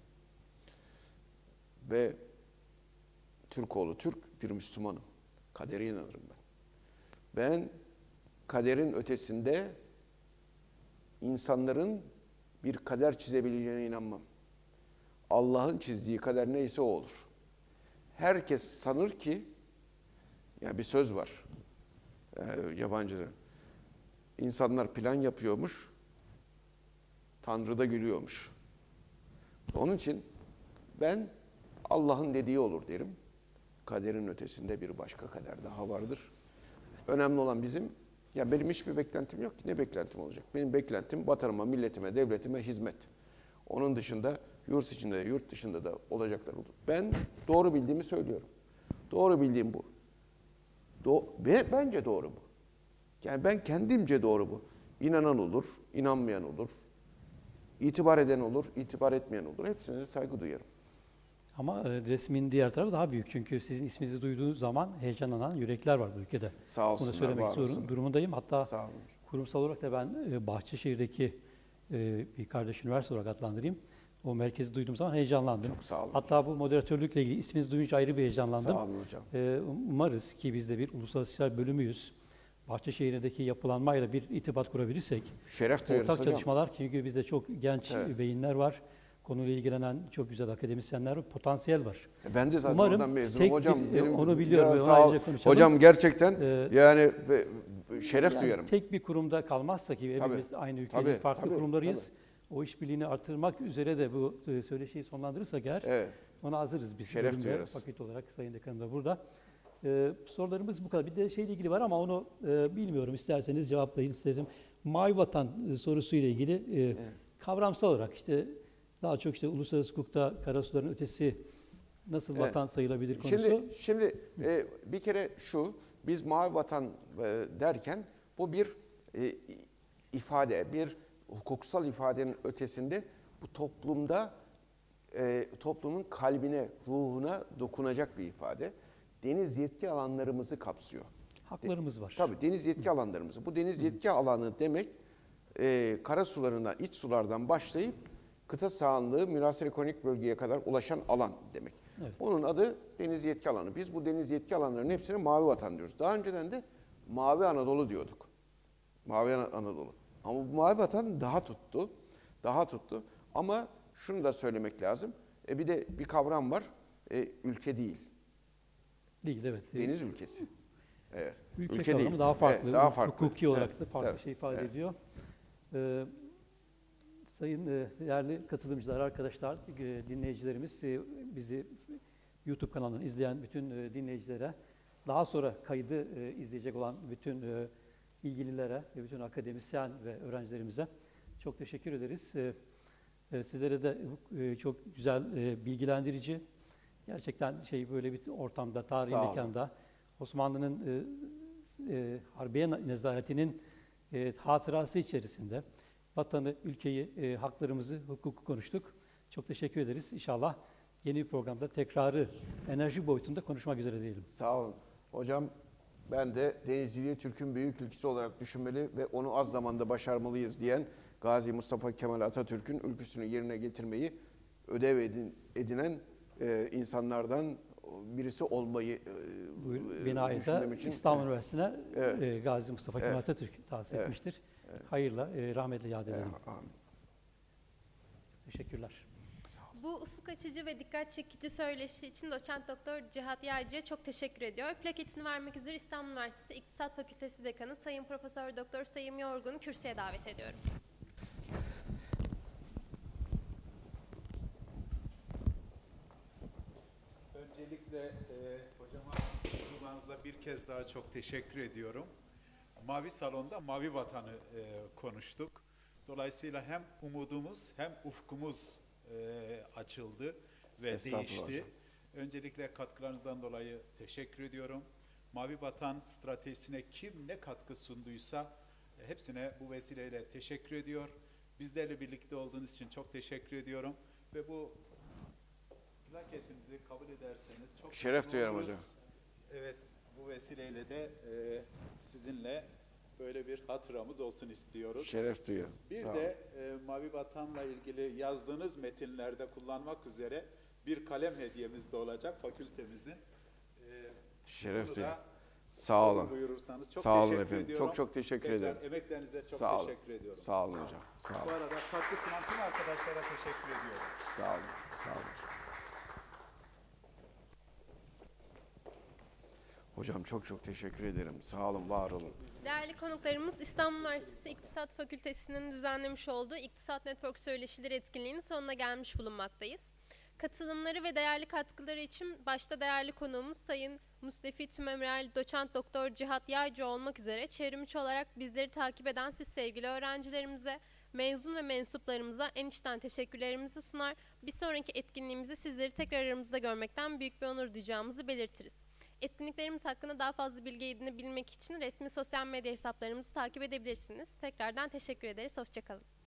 Speaker 5: Ve Türkoğlu Türk bir Müslümanım. Kadere inanırım ben. Ben kaderin ötesinde insanların bir kader çizebileceğine inanmam. Allah'ın çizdiği kader neyse o olur. Herkes sanır ki, yani bir söz var e, yabancıda. İnsanlar plan yapıyormuş, Tanrı da gülüyormuş. Onun için ben Allah'ın dediği olur derim. Kaderin ötesinde bir başka kader daha vardır. Evet. Önemli olan bizim, ya benim hiçbir beklentim yok ki. Ne beklentim olacak? Benim beklentim vatanıma, milletime, devletime hizmet. Onun dışında yurt içinde, yurt dışında da olacaklar olur. Ben doğru bildiğimi söylüyorum. Doğru bildiğim bu. Do Ve bence doğru bu. Yani ben kendimce doğru bu. İnanan olur, inanmayan olur. İtibar eden olur, itibar etmeyen olur. Hepsine de saygı duyarım.
Speaker 4: Ama e, resmin diğer tarafı daha büyük. Çünkü sizin isminizi duyduğunuz zaman heyecanlanan yürekler var bu ülkede.
Speaker 5: Sağ olsunlar,
Speaker 4: bunu söylemek zor, durumundayım. Hatta kurumsal olarak da ben e, Bahçeşehir'deki e, bir kardeş üniversite olarak adlandırayım. O merkezi duyduğum zaman heyecanlandım.
Speaker 5: Çok sağ olun.
Speaker 4: Hatta bu moderatörlükle ilgili isminizi duyunca ayrı bir heyecanlandım.
Speaker 5: Sağ olun hocam.
Speaker 4: E, umarız ki biz de bir uluslararası ilişkiler bölümüyüz. Bahçeşehir'deki yapılanmayla bir irtibat kurabilirsek,
Speaker 5: şeref duyarız
Speaker 4: ortak
Speaker 5: hocam.
Speaker 4: çalışmalar, çünkü bizde çok genç
Speaker 5: evet.
Speaker 4: beyinler var. konuyla ilgilenen çok güzel akademisyenler var, potansiyel var.
Speaker 5: Ben de zaten
Speaker 4: Umarım
Speaker 5: oradan mezunum
Speaker 4: tek
Speaker 5: hocam.
Speaker 4: bir-
Speaker 5: Benim,
Speaker 4: onu biliyorum,
Speaker 5: ya
Speaker 4: onu
Speaker 5: sağ ol.
Speaker 4: ayrıca konuşalım.
Speaker 5: Hocam gerçekten
Speaker 4: Ee,
Speaker 5: yani ve- şeref
Speaker 4: Yani
Speaker 5: duyarım.
Speaker 4: tek bir kurumda kalmazsa ki hepimiz
Speaker 5: Tabii,
Speaker 4: aynı ülkenin
Speaker 5: tabii,
Speaker 4: farklı
Speaker 5: tabii,
Speaker 4: kurumlarıyız. O işbirliğini artırmak üzere de bu e, söyleşiyi sonlandırırsak eğer
Speaker 5: Evet.
Speaker 4: ona hazırız biz.
Speaker 5: Şeref
Speaker 4: bölümde,
Speaker 5: duyarız.
Speaker 4: Fakülte olarak Sayın Dekanım da burada. Ee, sorularımız bu kadar. Bir de şeyle ilgili var ama onu e, bilmiyorum. İsterseniz cevaplayın isterim. Mavi Vatan e, sorusuyla ilgili e,
Speaker 5: Evet.
Speaker 4: kavramsal olarak işte daha çok işte uluslararası hukukta karasuların ötesi nasıl
Speaker 5: Evet.
Speaker 4: vatan sayılabilir konusu.
Speaker 5: Şimdi şimdi e, bir kere şu, biz mavi vatan e, derken bu bir e, ifade, bir hukuksal ifadenin ötesinde bu toplumda e, toplumun kalbine, ruhuna dokunacak bir ifade. Deniz yetki alanlarımızı kapsıyor.
Speaker 4: Haklarımız var.
Speaker 5: Tabii deniz yetki alanlarımızı. Bu deniz yetki alanı demek e, kara sularından, iç sulardan başlayıp kıta sahanlığı, münhasır ekonomik bölgeye kadar ulaşan alan demek.
Speaker 4: Evet.
Speaker 5: Bunun adı deniz yetki alanı. Biz bu deniz yetki alanlarının hepsine mavi vatan diyoruz. Daha önceden de mavi Anadolu diyorduk. Mavi Ana- Anadolu. Ama bu mavi vatan daha tuttu. Daha tuttu. Ama şunu da söylemek lazım. E bir de bir kavram var. E, ülke değil.
Speaker 4: Değil, evet.
Speaker 5: Deniz ülkesi. Evet.
Speaker 4: Ülke,
Speaker 5: Ülke
Speaker 4: kavramı
Speaker 5: değil.
Speaker 4: daha farklı.
Speaker 5: Evet, daha farklı.
Speaker 4: Hukuki olarak
Speaker 5: Evet,
Speaker 4: da farklı
Speaker 5: evet,
Speaker 4: şey ifade
Speaker 5: evet.
Speaker 4: ediyor. Ee, sayın e, değerli katılımcılar, arkadaşlar, e, dinleyicilerimiz, e, bizi YouTube kanalından izleyen bütün e, dinleyicilere, daha sonra kaydı e, izleyecek olan bütün e, ilgililere ve bütün akademisyen ve öğrencilerimize çok teşekkür ederiz. E, e, sizlere de e, çok güzel, e, bilgilendirici, gerçekten şey böyle bir ortamda, tarihi
Speaker 5: Sağ olun.
Speaker 4: mekanda Osmanlı'nın e, e, Harbiye Nezaretinin e, hatırası içerisinde vatanı, ülkeyi, e, haklarımızı, hukuku konuştuk. Çok teşekkür ederiz. İnşallah yeni bir programda tekrarı enerji boyutunda konuşmak üzere diyelim.
Speaker 5: Sağ olun. Hocam ben de denizciliği Türk'ün büyük ülkesi olarak düşünmeli ve onu az zamanda başarmalıyız diyen Gazi Mustafa Kemal Atatürk'ün ülküsünü yerine getirmeyi ödev edin, edinen e, insanlardan birisi olmayı e,
Speaker 4: Buyur, binayı da
Speaker 5: düşündüğüm için.
Speaker 4: İstanbul Üniversitesi'ne
Speaker 5: Evet.
Speaker 4: e, Gazi Mustafa Kemal
Speaker 5: Evet.
Speaker 4: Atatürk tahsis
Speaker 5: Evet.
Speaker 4: etmiştir. Hayırla, e, rahmetle yad
Speaker 5: Evet,
Speaker 4: edelim.
Speaker 5: amin.
Speaker 4: Teşekkürler.
Speaker 1: Bu ufuk açıcı ve dikkat çekici söyleşi için doçent doktor Cihat Yaycı'ya çok teşekkür ediyor. Plaketini vermek üzere İstanbul Üniversitesi İktisat Fakültesi Dekanı Sayın Profesör Doktor Sayım Yorgun'u kürsüye davet ediyorum.
Speaker 2: Öncelikle e, hocama huzurlarınızda bir kez daha çok teşekkür ediyorum. Mavi Salon'da Mavi Vatan'ı e, konuştuk. Dolayısıyla hem umudumuz hem ufkumuz e, açıldı ve
Speaker 5: Estağfurullah
Speaker 2: değişti.
Speaker 5: hocam.
Speaker 2: Öncelikle katkılarınızdan dolayı teşekkür ediyorum. Mavi Vatan stratejisine kim ne katkı sunduysa e, hepsine bu vesileyle teşekkür ediyor. Bizlerle birlikte olduğunuz için çok teşekkür ediyorum ve bu plaketimizi kabul ederseniz çok
Speaker 5: Şeref
Speaker 2: mutlu
Speaker 5: duyarım
Speaker 2: oluruz.
Speaker 5: hocam.
Speaker 2: Evet, bu vesileyle de e, sizinle böyle bir hatıramız olsun istiyoruz.
Speaker 5: Şeref duyuyorum.
Speaker 2: Bir
Speaker 5: Sağ
Speaker 2: de e, Mavi Vatan'la ilgili yazdığınız metinlerde kullanmak üzere bir kalem hediyemiz de olacak fakültemizin. E,
Speaker 5: Şeref
Speaker 2: bunu
Speaker 5: duyuyorum.
Speaker 2: da
Speaker 5: Sağ
Speaker 2: kabul
Speaker 5: olun.
Speaker 2: buyurursanız çok
Speaker 5: Sağ olun
Speaker 2: teşekkür
Speaker 5: efendim.
Speaker 2: ediyorum.
Speaker 5: Çok çok teşekkür
Speaker 2: Tekrar
Speaker 5: ederim.
Speaker 2: emeklerinize çok
Speaker 5: Sağ olun.
Speaker 2: teşekkür ediyorum.
Speaker 5: Sağ olun hocam. Sağ
Speaker 2: Bu
Speaker 5: olun.
Speaker 2: arada katkı sunan tüm arkadaşlara teşekkür ediyorum.
Speaker 5: Sağ olun. Sağ olun. Hocam çok çok teşekkür ederim. Sağ olun, var olun.
Speaker 1: Değerli konuklarımız İstanbul Üniversitesi İktisat Fakültesi'nin düzenlemiş olduğu İktisat Network Söyleşileri etkinliğinin sonuna gelmiş bulunmaktayız. Katılımları ve değerli katkıları için başta değerli konuğumuz Sayın Mustefi Tümemrel Doçent Doktor Cihat Yaycı olmak üzere çevrimiçi olarak bizleri takip eden siz sevgili öğrencilerimize, mezun ve mensuplarımıza en içten teşekkürlerimizi sunar. Bir sonraki etkinliğimizi sizleri tekrar aramızda görmekten büyük bir onur duyacağımızı belirtiriz. Etkinliklerimiz hakkında daha fazla bilgi edinebilmek için resmi sosyal medya hesaplarımızı takip edebilirsiniz. Tekrardan teşekkür ederiz. Hoşça kalın.